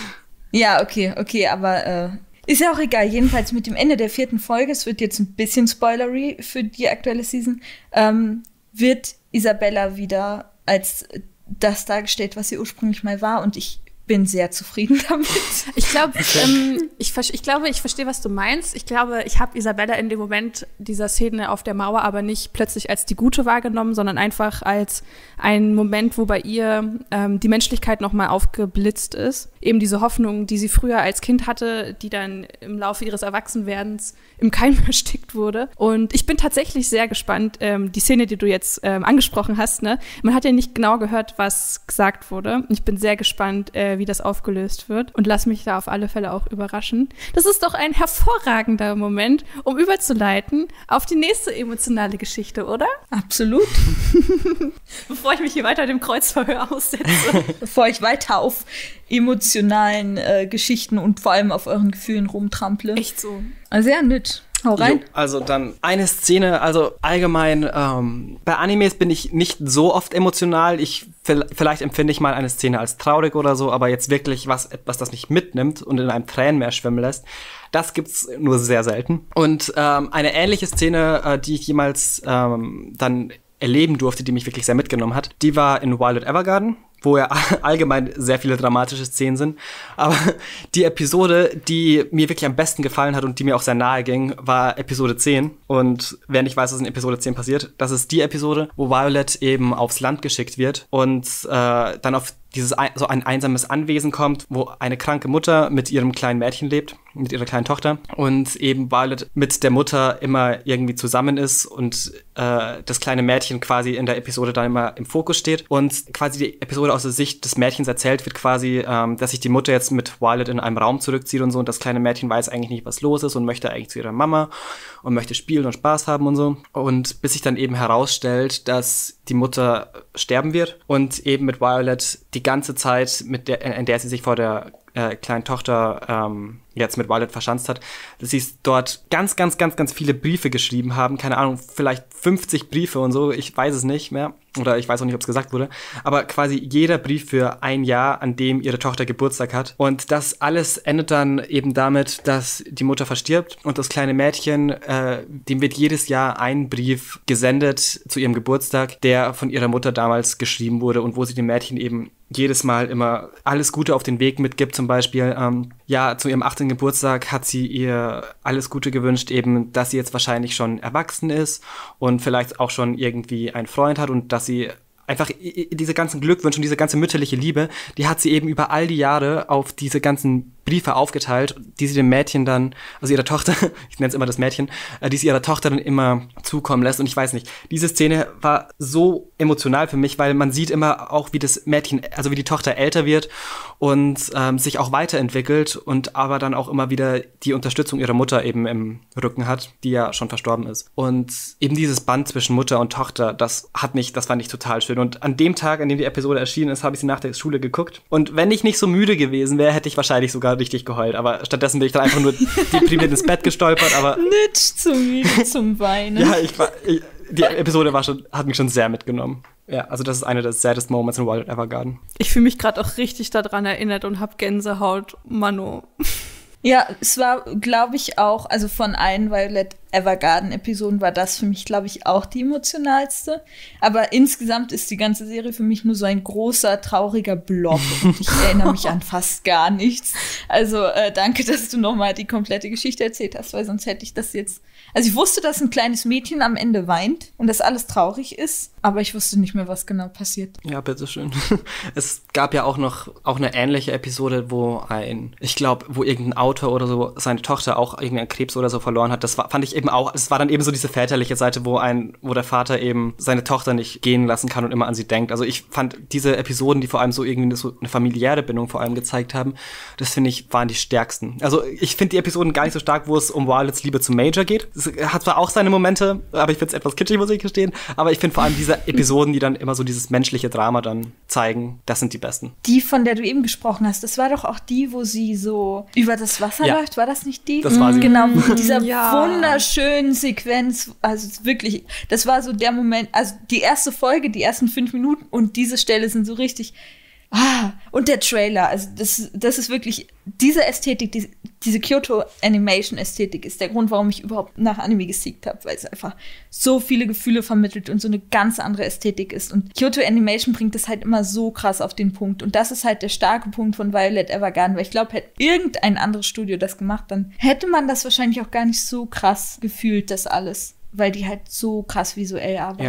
Ja, okay, okay, aber äh, ist ja auch egal. Jedenfalls mit dem Ende der vierten Folge, es wird jetzt ein bisschen spoilery für die aktuelle Season, ähm, wird Isabella wieder als das dargestellt, was sie ursprünglich mal war. Und ich bin sehr zufrieden damit. Ich glaube, ähm, ich, ich glaube, ich verstehe, was du meinst. Ich glaube, ich habe Isabella in dem Moment dieser Szene auf der Mauer aber nicht plötzlich als die Gute wahrgenommen, sondern einfach als einen Moment, wo bei ihr ähm, die Menschlichkeit nochmal aufgeblitzt ist. Eben diese Hoffnung, die sie früher als Kind hatte, die dann im Laufe ihres Erwachsenwerdens im Keim erstickt wurde. Und ich bin tatsächlich sehr gespannt, ähm, die Szene, die du jetzt ähm, angesprochen hast, ne? Man hat ja nicht genau gehört, was gesagt wurde. Ich bin sehr gespannt, äh, wie das aufgelöst wird und lass mich da auf alle Fälle auch überraschen. Das ist doch ein hervorragender Moment, um überzuleiten auf die nächste emotionale Geschichte, oder? Absolut. Bevor ich mich hier weiter dem Kreuzverhör aussetze. Bevor ich weiter auf emotionalen äh, Geschichten und vor allem auf euren Gefühlen rumtrample. Echt so. Also ja, nett. Hau rein. Jo, also dann eine Szene, also allgemein, ähm, bei Animes bin ich nicht so oft emotional. Ich, vielleicht empfinde ich mal eine Szene als traurig oder so, aber jetzt wirklich was, etwas, das mich mitnimmt und in einem Tränenmeer schwimmen lässt, das gibt's nur sehr selten. Und ähm, eine ähnliche Szene, äh, die ich jemals ähm, dann erleben durfte, die mich wirklich sehr mitgenommen hat, die war in Violet Evergarden, wo ja allgemein sehr viele dramatische Szenen sind. Aber die Episode, die mir wirklich am besten gefallen hat und die mir auch sehr nahe ging, war Episode zehn. Und wer nicht weiß, was in Episode zehn passiert, das ist die Episode, wo Violet eben aufs Land geschickt wird und äh, dann auf dieses ein, so ein einsames Anwesen kommt, wo eine kranke Mutter mit ihrem kleinen Mädchen lebt, mit ihrer kleinen Tochter, und eben Violet mit der Mutter immer irgendwie zusammen ist und äh, das kleine Mädchen quasi in der Episode dann immer im Fokus steht und quasi die Episode aus der Sicht des Mädchens erzählt wird, quasi, ähm, dass sich die Mutter jetzt mit Violet in einem Raum zurückzieht und so, und das kleine Mädchen weiß eigentlich nicht, was los ist und möchte eigentlich zu ihrer Mama und möchte spielen und Spaß haben und so, und bis sich dann eben herausstellt, dass die Mutter sterben wird und eben mit Violet die ganze Zeit, mit der, in der sie sich vor der äh, kleinen Tochter ähm, jetzt mit Violet verschanzt hat, dass sie dort ganz, ganz, ganz, ganz viele Briefe geschrieben haben. Keine Ahnung, vielleicht fünfzig Briefe und so, ich weiß es nicht mehr. Oder ich weiß auch nicht, ob es gesagt wurde. Aber quasi jeder Brief für ein Jahr, an dem ihre Tochter Geburtstag hat. Und das alles endet dann eben damit, dass die Mutter verstirbt und das kleine Mädchen, äh, dem wird jedes Jahr ein Brief gesendet zu ihrem Geburtstag, der von ihrer Mutter damals geschrieben wurde und wo sie dem Mädchen eben jedes Mal immer alles Gute auf den Weg mitgibt. Zum Beispiel, ähm, ja, zu ihrem achtzehnten Geburtstag hat sie ihr alles Gute gewünscht, eben, dass sie jetzt wahrscheinlich schon erwachsen ist und vielleicht auch schon irgendwie einen Freund hat und dass sie einfach diese ganzen Glückwünsche und diese ganze mütterliche Liebe, die hat sie eben über all die Jahre auf diese ganzen Briefe aufgeteilt, die sie dem Mädchen dann, also ihrer Tochter, ich nenne es immer das Mädchen, die sie ihrer Tochter dann immer zukommen lässt. Und ich weiß nicht, diese Szene war so emotional für mich, weil man sieht immer auch, wie das Mädchen, also wie die Tochter älter wird und ähm, sich auch weiterentwickelt und aber dann auch immer wieder die Unterstützung ihrer Mutter eben im Rücken hat, die ja schon verstorben ist. Und eben dieses Band zwischen Mutter und Tochter, das hat mich, das fand ich total schön. Und an dem Tag, an dem die Episode erschienen ist, habe ich sie nach der Schule geguckt. Und wenn ich nicht so müde gewesen wäre, hätte ich wahrscheinlich sogar richtig geheult. Aber stattdessen bin ich dann einfach nur deprimiert ins Bett gestolpert. Aber nicht zu müde zum Weinen. Ja, ich war, ich, die Episode war schon, hat mich schon sehr mitgenommen. Ja, also das ist einer der saddest Moments in Violet Evergarden. Ich fühle mich gerade auch richtig daran erinnert und habe Gänsehaut. Mano. Ja, es war, glaube ich, auch, also von allen Violet Evergarden-Episoden war das für mich, glaube ich, auch die emotionalste. Aber insgesamt ist die ganze Serie für mich nur so ein großer, trauriger Blob. Und ich erinnere mich an fast gar nichts. Also äh, danke, dass du nochmal die komplette Geschichte erzählt hast, weil sonst hätte ich das jetzt... Also ich wusste, dass ein kleines Mädchen am Ende weint und dass alles traurig ist, aber ich wusste nicht mehr, was genau passiert. Ja, bitteschön. Es gab ja auch noch auch eine ähnliche Episode, wo ein, ich glaube, wo irgendein Autor oder so seine Tochter auch irgendeinen Krebs oder so verloren hat. Das war, fand ich eben auch, es war dann eben so diese väterliche Seite, wo ein, wo der Vater eben seine Tochter nicht gehen lassen kann und immer an sie denkt. Also ich fand diese Episoden, die vor allem so irgendwie so eine familiäre Bindung vor allem gezeigt haben, das finde ich, waren die stärksten. Also ich finde die Episoden gar nicht so stark, wo es um Violets Liebe zu Major geht. Es hat zwar auch seine Momente, aber ich finde es etwas kitschig, muss ich gestehen. Aber ich finde vor allem diese Episoden, die dann immer so dieses menschliche Drama dann zeigen, das sind die besten. Die, von der du eben gesprochen hast, das war doch auch die, wo sie so über das Wasser ja. läuft. War das nicht die? Das war sie. Genau, mit dieser ja. wunderschönen Sequenz. Also wirklich, das war so der Moment, also die erste Folge, die ersten fünf Minuten und diese Stelle sind so richtig... Ah, und der Trailer, also das, das ist wirklich, diese Ästhetik, diese, diese Kyoto-Animation-Ästhetik ist der Grund, warum ich überhaupt nach Anime geseekt habe, weil es einfach so viele Gefühle vermittelt und so eine ganz andere Ästhetik ist. Und Kyoto-Animation bringt das halt immer so krass auf den Punkt. Und das ist halt der starke Punkt von Violet Evergarden, weil ich glaube, hätte irgendein anderes Studio das gemacht, dann hätte man das wahrscheinlich auch gar nicht so krass gefühlt, das alles, weil die halt so krass visuell arbeiten. Ja.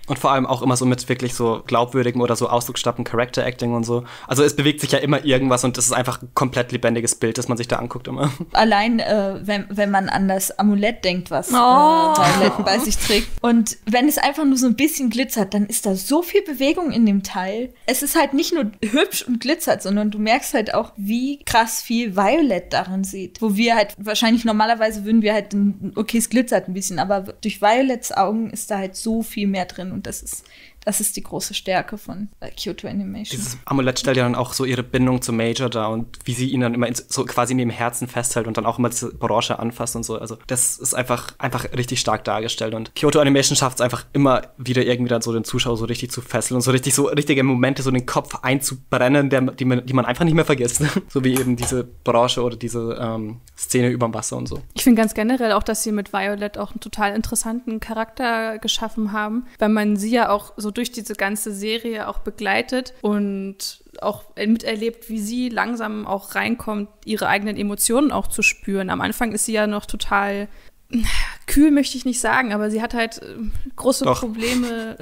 Und vor allem auch immer so mit wirklich so glaubwürdigem oder so ausdrucksstarken Character-Acting und so. Also es bewegt sich ja immer irgendwas und das ist einfach ein komplett lebendiges Bild, das man sich da anguckt immer. Allein, äh, wenn, wenn man an das Amulett denkt, was oh. äh, Violet bei sich trägt. Und wenn es einfach nur so ein bisschen glitzert, dann ist da so viel Bewegung in dem Teil. Es ist halt nicht nur hübsch und glitzert, sondern du merkst halt auch, wie krass viel Violet darin sieht. Wo wir halt, wahrscheinlich normalerweise würden wir halt, okay, es glitzert ein bisschen, aber durch Violets Augen ist da halt so viel mehr drin und das ist Das ist die große Stärke von äh, Kyoto Animation. Dieses Amulett stellt ja dann auch so ihre Bindung zu Major dar und wie sie ihn dann immer in, so quasi in ihrem Herzen festhält und dann auch immer diese Branche anfasst und so. Also das ist einfach, einfach richtig stark dargestellt und Kyoto Animation schafft es einfach immer wieder irgendwie dann so den Zuschauer so richtig zu fesseln und so richtig so richtige Momente so in den Kopf einzubrennen, der, die, man, die man einfach nicht mehr vergisst. So wie eben diese Branche oder diese ähm, Szene überm Wasser und so. Ich finde ganz generell auch, dass sie mit Violet auch einen total interessanten Charakter geschaffen haben, weil man sie ja auch so durch diese ganze Serie auch begleitet und auch miterlebt, wie sie langsam auch reinkommt, ihre eigenen Emotionen auch zu spüren. Am Anfang ist sie ja noch total kühl, möchte ich nicht sagen, aber sie hat halt große Doch. Probleme.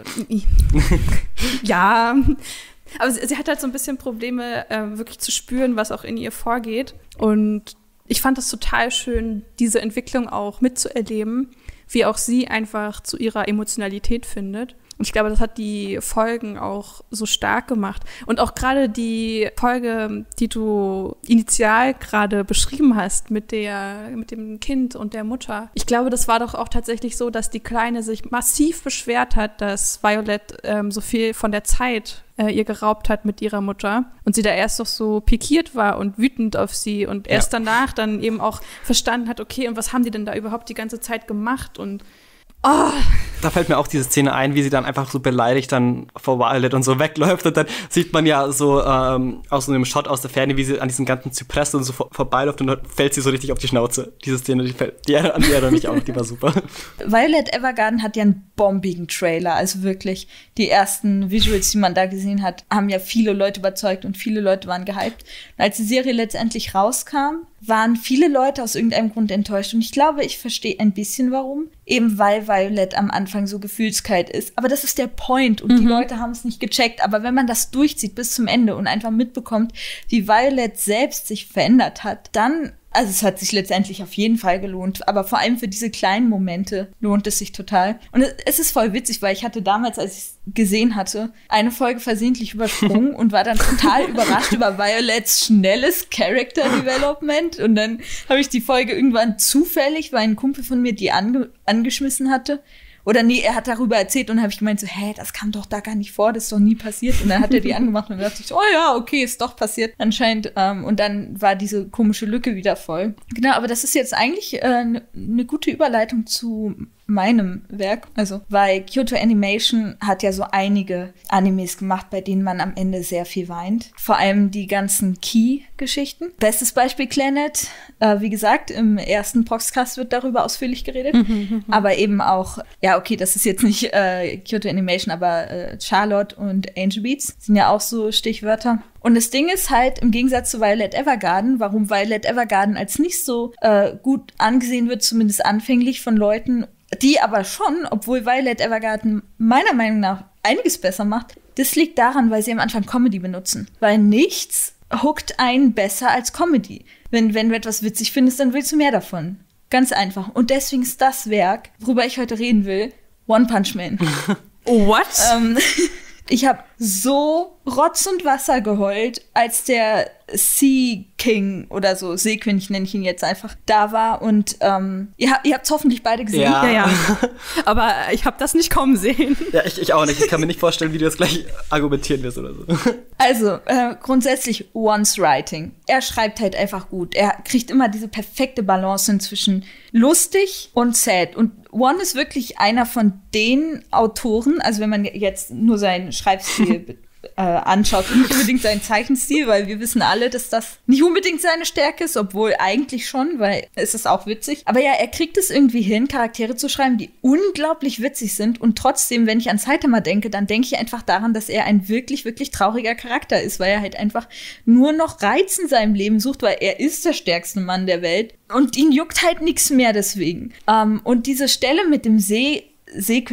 Ja, aber sie, sie hat halt so ein bisschen Probleme, äh, wirklich zu spüren, was auch in ihr vorgeht. Und ich fand das total schön, diese Entwicklung auch mitzuerleben, wie auch sie einfach zu ihrer Emotionalität findet. Und ich glaube, das hat die Folgen auch so stark gemacht. Und auch gerade die Folge, die du initial gerade beschrieben hast mit der, mit dem Kind und der Mutter. Ich glaube, das war doch auch tatsächlich so, dass die Kleine sich massiv beschwert hat, dass Violet ähm, so viel von der Zeit äh, ihr geraubt hat mit ihrer Mutter. Und sie da erst doch so pikiert war und wütend auf sie. Und erst ja. danach dann eben auch verstanden hat, okay, und was haben die denn da überhaupt die ganze Zeit gemacht? Und oh. Da fällt mir auch diese Szene ein, wie sie dann einfach so beleidigt dann vor Violet und so wegläuft und dann sieht man ja so ähm, aus so einem Shot aus der Ferne, wie sie an diesen ganzen Zypressen und so vor vorbeiläuft und dann fällt sie so richtig auf die Schnauze. Diese Szene, die fällt, die, an die erinnere mich auch, die war super. Violet Evergarden hat ja einen bombigen Trailer, also wirklich die ersten Visuals, die man da gesehen hat, haben ja viele Leute überzeugt und viele Leute waren gehypt. Und als die Serie letztendlich rauskam, waren viele Leute aus irgendeinem Grund enttäuscht. Und ich glaube, ich verstehe ein bisschen warum. Eben weil Violet am Anfang so gefühlskalt ist. Aber das ist der Point. Und mhm. die Leute haben es nicht gecheckt. Aber wenn man das durchzieht bis zum Ende und einfach mitbekommt, wie Violet selbst sich verändert hat, dann, also es hat sich letztendlich auf jeden Fall gelohnt. Aber vor allem für diese kleinen Momente lohnt es sich total. Und es ist voll witzig, weil ich hatte damals, als ich es gesehen hatte, eine Folge versehentlich übersprungen und war dann total überrascht über Violets schnelles Character Development. Und dann habe ich die Folge irgendwann zufällig, weil ein Kumpel von mir die ange- angeschmissen hatte. Oder nee, er hat darüber erzählt und habe ich gemeint so, hä, das kam doch da gar nicht vor, das ist doch nie passiert. Und dann hat er die angemacht und dann dachte ich so, oh ja, okay, ist doch passiert anscheinend. Ähm, und dann war diese komische Lücke wieder voll. Genau, aber das ist jetzt eigentlich eine äh, ne gute Überleitung zu meinem Werk. Also, weil Kyoto Animation hat ja so einige Animes gemacht, bei denen man am Ende sehr viel weint. Vor allem die ganzen Key-Geschichten. Bestes Beispiel Clannad. Äh, wie gesagt, im ersten Proxcast wird darüber ausführlich geredet. Mhm, aber eben auch, ja, okay, das ist jetzt nicht äh, Kyoto Animation, aber äh, Charlotte und Angel Beats sind ja auch so Stichwörter. Und das Ding ist halt, im Gegensatz zu Violet Evergarden, warum Violet Evergarden als nicht so äh, gut angesehen wird, zumindest anfänglich von Leuten, die aber schon, obwohl Violet Evergarden meiner Meinung nach einiges besser macht, das liegt daran, weil sie am Anfang Comedy benutzen. Weil nichts hookt einen besser als Comedy. Wenn, wenn du etwas witzig findest, dann willst du mehr davon. Ganz einfach. Und deswegen ist das Werk, worüber ich heute reden will, One Punch Man. What? ähm, ich habe so Rotz und Wasser geheult, als der Sea King oder so, Seekönig nenne ich ihn jetzt einfach, da war. Und ähm, ihr, ihr habt es hoffentlich beide gesehen. Ja, ja. ja. Aber ich habe das nicht kommen sehen. Ja, ich, ich auch nicht. Ich kann mir nicht vorstellen, wie du das gleich argumentieren wirst oder so. Also, äh, grundsätzlich One's Writing. Er schreibt halt einfach gut. Er kriegt immer diese perfekte Balance zwischen lustig und sad. Und One ist wirklich einer von den Autoren, also wenn man jetzt nur seinen Schreibstil äh, anschaut und nicht unbedingt seinen Zeichenstil, weil wir wissen alle, dass das nicht unbedingt seine Stärke ist, obwohl eigentlich schon, weil es ist auch witzig. Aber ja, er kriegt es irgendwie hin, Charaktere zu schreiben, die unglaublich witzig sind und trotzdem, wenn ich an Saitama denke, dann denke ich einfach daran, dass er ein wirklich, wirklich trauriger Charakter ist, weil er halt einfach nur noch Reiz in seinem Leben sucht, weil er ist der stärkste Mann der Welt und ihn juckt halt nichts mehr deswegen. Ähm, und diese Stelle mit dem See Seekönig,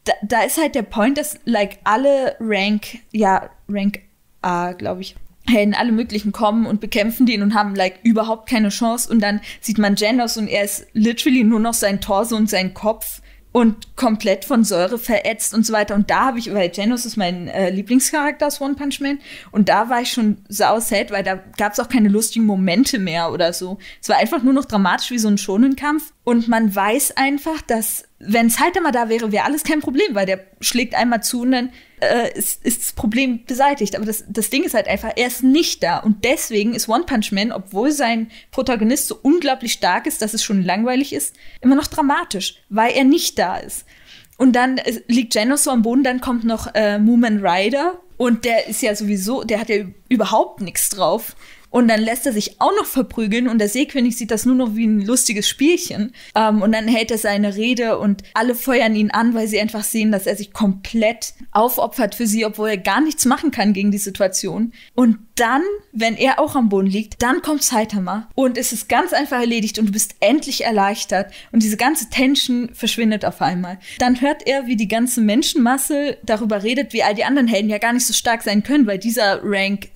da, da ist halt der Point, dass like alle Rank, ja, Rank A, glaube ich, Helden, alle möglichen kommen und bekämpfen den und haben like überhaupt keine Chance. Und dann sieht man Janos und er ist literally nur noch sein Torso und sein Kopf und komplett von Säure verätzt und so weiter. Und da habe ich, weil Janos ist mein äh, Lieblingscharakter aus One Punch Man, und da war ich schon sau sad, weil da gab es auch keine lustigen Momente mehr oder so. Es war einfach nur noch dramatisch wie so ein Shonen-Kampf. Und man weiß einfach, dass, wenn Saitama da wäre, wäre alles kein Problem, weil der schlägt einmal zu und dann äh, ist, ist das Problem beseitigt. Aber das, das Ding ist halt einfach, er ist nicht da. Und deswegen ist One Punch Man, obwohl sein Protagonist so unglaublich stark ist, dass es schon langweilig ist, immer noch dramatisch, weil er nicht da ist. Und dann äh, liegt Janos so am Boden, dann kommt noch äh, Moomin Rider. Und der ist ja sowieso, der hat ja überhaupt nichts drauf. Und dann lässt er sich auch noch verprügeln und der Seekönig sieht das nur noch wie ein lustiges Spielchen. Ähm, und dann hält er seine Rede und alle feuern ihn an, weil sie einfach sehen, dass er sich komplett aufopfert für sie, obwohl er gar nichts machen kann gegen die Situation. Und dann, wenn er auch am Boden liegt, dann kommt Saitama und es ist ganz einfach erledigt und du bist endlich erleichtert und diese ganze Tension verschwindet auf einmal. Dann hört er, wie die ganze Menschenmasse darüber redet, wie all die anderen Helden ja gar nicht so stark sein können, weil dieser Rank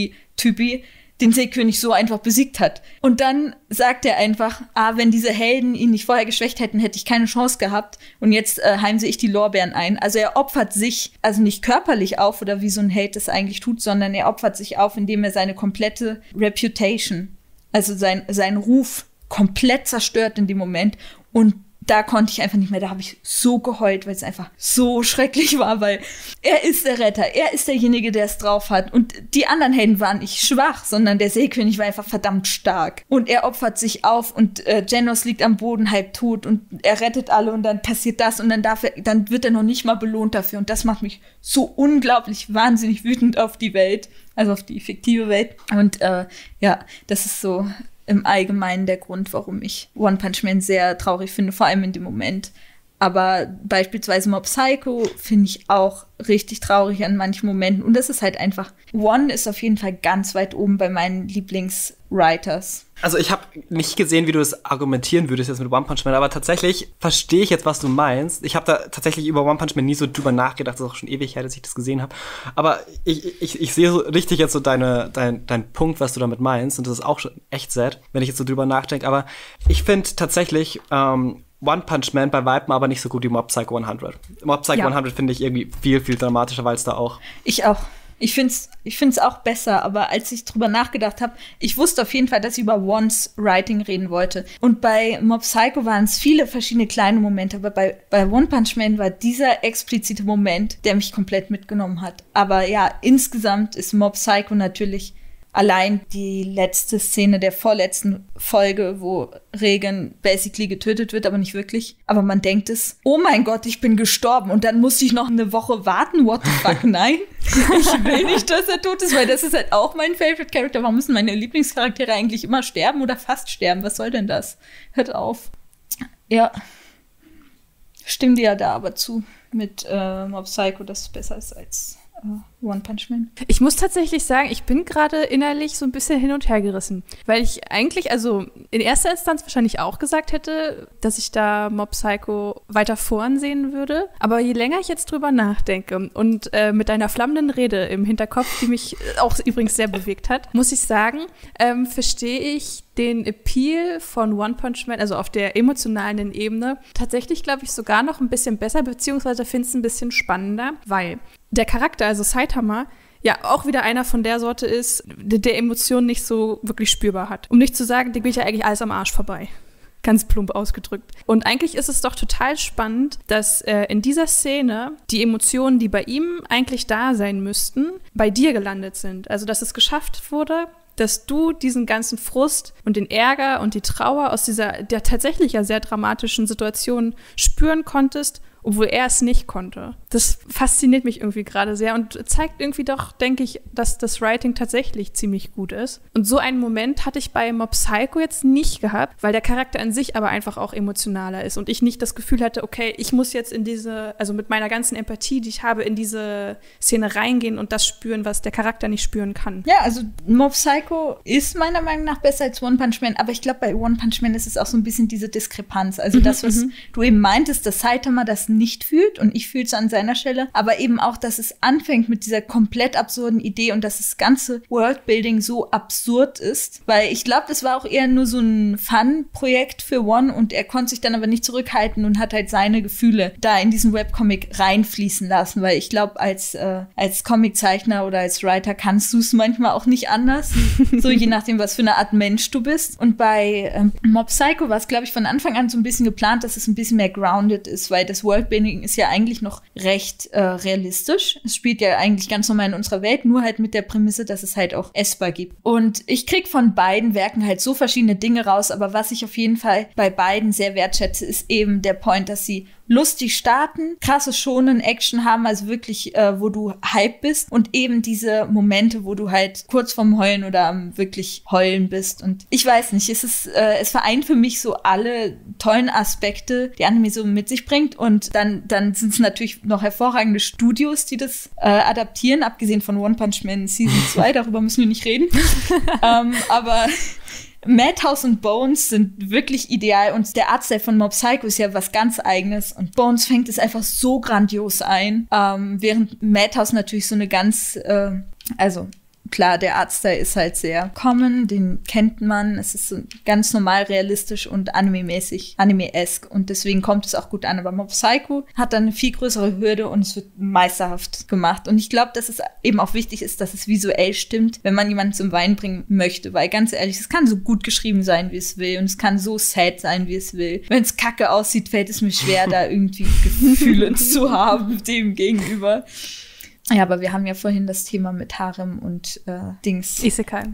C-Typi den Seekönig so einfach besiegt hat. Und dann sagt er einfach, ah, wenn diese Helden ihn nicht vorher geschwächt hätten, hätte ich keine Chance gehabt. Und jetzt äh, heimse ich die Lorbeeren ein. Also er opfert sich, also nicht körperlich auf oder wie so ein Held das eigentlich tut, sondern er opfert sich auf, indem er seine komplette Reputation, also sein, seinen Ruf komplett zerstört in dem Moment. Und da konnte ich einfach nicht mehr, da habe ich so geheult, weil es einfach so schrecklich war, weil er ist der Retter, er ist derjenige, der es drauf hat. Und die anderen Helden waren nicht schwach, sondern der Seekönig war einfach verdammt stark. Und er opfert sich auf und äh, Janos liegt am Boden halb tot und er rettet alle und dann passiert das und dann darf er, dann wird er noch nicht mal belohnt dafür. Und das macht mich so unglaublich wahnsinnig wütend auf die Welt, also auf die fiktive Welt. Und äh, ja, das ist so im Allgemeinen der Grund, warum ich One Punch Man sehr traurig finde, vor allem in dem Moment. Aber beispielsweise Mob Psycho finde ich auch richtig traurig an manchen Momenten. Und das ist halt einfach, One ist auf jeden Fall ganz weit oben bei meinen Lieblingswriters. Also ich habe nicht gesehen, wie du das argumentieren würdest jetzt mit One Punch Man, aber tatsächlich verstehe ich jetzt, was du meinst. Ich habe da tatsächlich über One Punch Man nie so drüber nachgedacht. Das ist auch schon ewig her, dass ich das gesehen habe. Aber ich, ich, ich sehe so richtig jetzt so deine, dein, dein Punkt, was du damit meinst. Und das ist auch schon echt sad, wenn ich jetzt so drüber nachdenke. Aber ich finde tatsächlich ähm, One Punch Man bei Weitem aber nicht so gut wie Mob Psycho hundert. Mob Psycho Ja. hundert finde ich irgendwie viel, viel dramatischer, weil es da auch Ich auch. Ich finde es ich find's auch besser, aber als ich drüber nachgedacht habe, ich wusste auf jeden Fall, dass ich über Ones Writing reden wollte. Und bei Mob Psycho waren es viele verschiedene kleine Momente, aber bei, bei One Punch Man war dieser explizite Moment, der mich komplett mitgenommen hat. Aber ja, insgesamt ist Mob Psycho natürlich allein die letzte Szene der vorletzten Folge, wo Regan basically getötet wird, aber nicht wirklich. Aber man denkt es, oh mein Gott, ich bin gestorben. Und dann musste ich noch eine Woche warten. What the fuck? Nein, ich will nicht, dass er tot ist, weil das ist halt auch mein Favorite Character. Warum müssen meine Lieblingscharaktere eigentlich immer sterben oder fast sterben? Was soll denn das? Hört auf. Ja. Stimmt dir ja da aber zu mit äh, Mob Psycho, dass es besser ist als One Punch Man. Ich muss tatsächlich sagen, ich bin gerade innerlich so ein bisschen hin und her gerissen, weil ich eigentlich, also in erster Instanz wahrscheinlich auch gesagt hätte, dass ich da Mob Psycho weiter vorn sehen würde. Aber je länger ich jetzt drüber nachdenke und äh, mit deiner flammenden Rede im Hinterkopf, die mich auch übrigens sehr bewegt hat, muss ich sagen, ähm, verstehe ich den Appeal von One Punch Man, also auf der emotionalen Ebene, tatsächlich, glaube ich, sogar noch ein bisschen besser, beziehungsweise finde es ein bisschen spannender, weil der Charakter, also Saitama, ja auch wieder einer von der Sorte ist, der, der Emotionen nicht so wirklich spürbar hat. Um nicht zu sagen, dem geht ja eigentlich alles am Arsch vorbei. Ganz plump ausgedrückt. Und eigentlich ist es doch total spannend, dass äh, in dieser Szene die Emotionen, die bei ihm eigentlich da sein müssten, bei dir gelandet sind. Also, dass es geschafft wurde, dass du diesen ganzen Frust und den Ärger und die Trauer aus dieser der tatsächlich ja sehr dramatischen Situation spüren konntest, obwohl er es nicht konnte. Das fasziniert mich irgendwie gerade sehr und zeigt irgendwie doch, denke ich, dass das Writing tatsächlich ziemlich gut ist. Und so einen Moment hatte ich bei Mob Psycho jetzt nicht gehabt, weil der Charakter an sich aber einfach auch emotionaler ist und ich nicht das Gefühl hatte, okay, ich muss jetzt in diese, also mit meiner ganzen Empathie, die ich habe, in diese Szene reingehen und das spüren, was der Charakter nicht spüren kann. Ja, also Mob Psycho Psycho ist meiner Meinung nach besser als One Punch Man, aber ich glaube, bei One Punch Man ist es auch so ein bisschen diese Diskrepanz. Also das, was mhm. du eben meintest, dass Saitama das nicht fühlt und ich fühle es an seiner Stelle, aber eben auch, dass es anfängt mit dieser komplett absurden Idee und dass das ganze Worldbuilding so absurd ist, weil ich glaube, das war auch eher nur so ein Fun-Projekt für One und er konnte sich dann aber nicht zurückhalten und hat halt seine Gefühle da in diesen Webcomic reinfließen lassen, weil ich glaube, als, äh, als Comiczeichner oder als Writer kannst du es manchmal auch nicht anders, so je nachdem, was für eine Art Mensch du bist. Und bei ähm, Mob Psycho war es, glaube ich, von Anfang an so ein bisschen geplant, dass es ein bisschen mehr grounded ist, weil das Worldbuilding ist ja eigentlich noch recht äh, realistisch. Es spielt ja eigentlich ganz normal in unserer Welt, nur halt mit der Prämisse, dass es halt auch essbar gibt. Und ich krieg von beiden Werken halt so verschiedene Dinge raus, aber was ich auf jeden Fall bei beiden sehr wertschätze, ist eben der Point, dass sie lustig starten, krasse schonen Action haben, also wirklich, äh, wo du hype bist und eben diese Momente, wo du halt kurz vorm Heulen oder am wirklich Heulen bist. Und ich weiß nicht, es ist, äh, es vereint für mich so alle tollen Aspekte, die Anime so mit sich bringt. Und dann, dann sind es natürlich noch hervorragende Studios, die das äh, adaptieren, abgesehen von One Punch Man Season zwei, darüber müssen wir nicht reden. ähm, aber Madhouse und Bones sind wirklich ideal und der Artstyle von Mob Psycho ist ja was ganz Eigenes und Bones fängt es einfach so grandios ein, ähm, während Madhouse natürlich so eine ganz, äh, also klar, der Artstyle ist halt sehr common, den kennt man, es ist so ganz normal realistisch und anime-mäßig, anime-esque und deswegen kommt es auch gut an, aber Mob Psycho hat dann eine viel größere Hürde und es wird meisterhaft gemacht und ich glaube, dass es eben auch wichtig ist, dass es visuell stimmt, wenn man jemanden zum Weinen bringen möchte, weil ganz ehrlich, es kann so gut geschrieben sein, wie es will und es kann so sad sein, wie es will. Wenn es kacke aussieht, fällt es mir schwer, da irgendwie Gefühle zu haben dem gegenüber. Ja, aber wir haben ja vorhin das Thema mit Harem und äh, Dings. Isekai.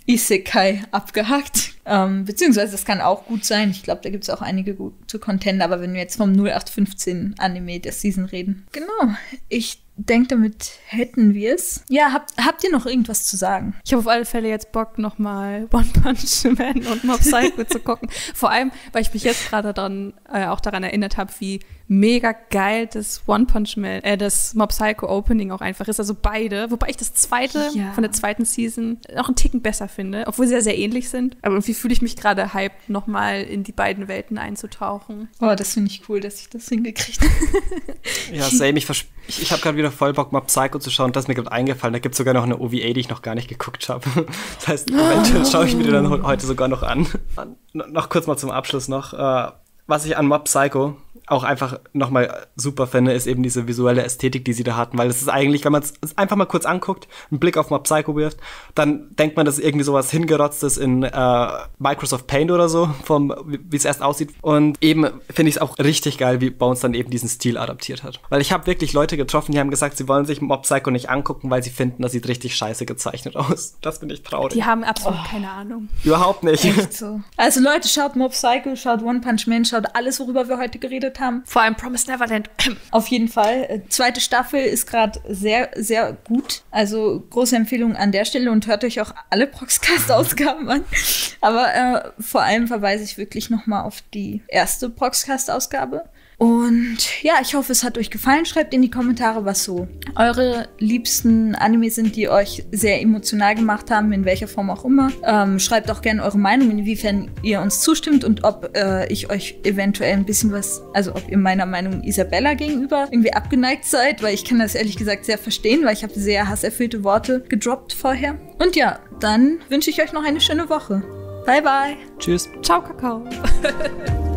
Isekai abgehakt. Ähm, beziehungsweise das kann auch gut sein. Ich glaube, da gibt es auch einige gute Contender. Aber wenn wir jetzt vom null acht fünfzehn Anime der Season reden. Genau. Ich denke, damit hätten wir es. Ja, habt, habt ihr noch irgendwas zu sagen? Ich habe auf alle Fälle jetzt Bock, nochmal One Punch Man und Mob Psycho zu gucken. Vor allem, weil ich mich jetzt gerade dran, äh, auch daran erinnert habe, wie mega geil das One Punch Man, äh, das Mob Psycho Opening auch einfach ist. Also beide. Wobei ich das zweite ja. von der zweiten Season noch einen Ticken besser finde. Obwohl sie ja sehr ähnlich sind. Aber irgendwie fühle ich mich gerade hyped, nochmal in die beiden Welten einzutauchen. Oh, das finde ich cool, dass ich das hingekriegt habe. Ja, same. Ich, vers- ich, ich habe gerade wieder voll Bock, Mob Psycho zu schauen. Das ist mir gerade eingefallen. Da gibt es sogar noch eine O V A, die ich noch gar nicht geguckt habe. Das heißt, eventuell schaue ich mir die dann heute sogar noch an. Noch kurz mal zum Abschluss noch. Äh, was ich an Mob Psycho auch einfach nochmal super finde, ist eben diese visuelle Ästhetik, die sie da hatten. Weil es ist eigentlich, wenn man es einfach mal kurz anguckt, einen Blick auf Mob Psycho wirft, dann denkt man, das ist irgendwie sowas hingerotztes in äh, Microsoft Paint oder so, vom wie es erst aussieht. Und eben finde ich es auch richtig geil, wie Bones dann eben diesen Stil adaptiert hat. Weil ich habe wirklich Leute getroffen, die haben gesagt, sie wollen sich Mob Psycho nicht angucken, weil sie finden, das sieht richtig scheiße gezeichnet aus. Das finde ich traurig. Die haben absolut oh. keine Ahnung. Überhaupt nicht. Echt so. Also Leute, schaut Mob Psycho, schaut One Punch Man, schaut alles, worüber wir heute geredet haben. Vor allem Promised Neverland. Auf jeden Fall. Äh, zweite Staffel ist gerade sehr, sehr gut. Also große Empfehlung an der Stelle und hört euch auch alle Proxcast-Ausgaben an. Aber äh, vor allem verweise ich wirklich nochmal auf die erste Proxcast-Ausgabe. Und ja, ich hoffe, es hat euch gefallen. Schreibt in die Kommentare, was so eure liebsten Anime sind, die euch sehr emotional gemacht haben, in welcher Form auch immer. Ähm, schreibt auch gerne eure Meinung, inwiefern ihr uns zustimmt und ob äh, ich euch eventuell ein bisschen was, also ob ihr meiner Meinung Isabella gegenüber irgendwie abgeneigt seid, weil ich kann das ehrlich gesagt sehr verstehen, weil ich habe sehr hasserfüllte Worte gedroppt vorher. Und ja, dann wünsche ich euch noch eine schöne Woche. Bye, bye. Tschüss. Ciao, Kakao.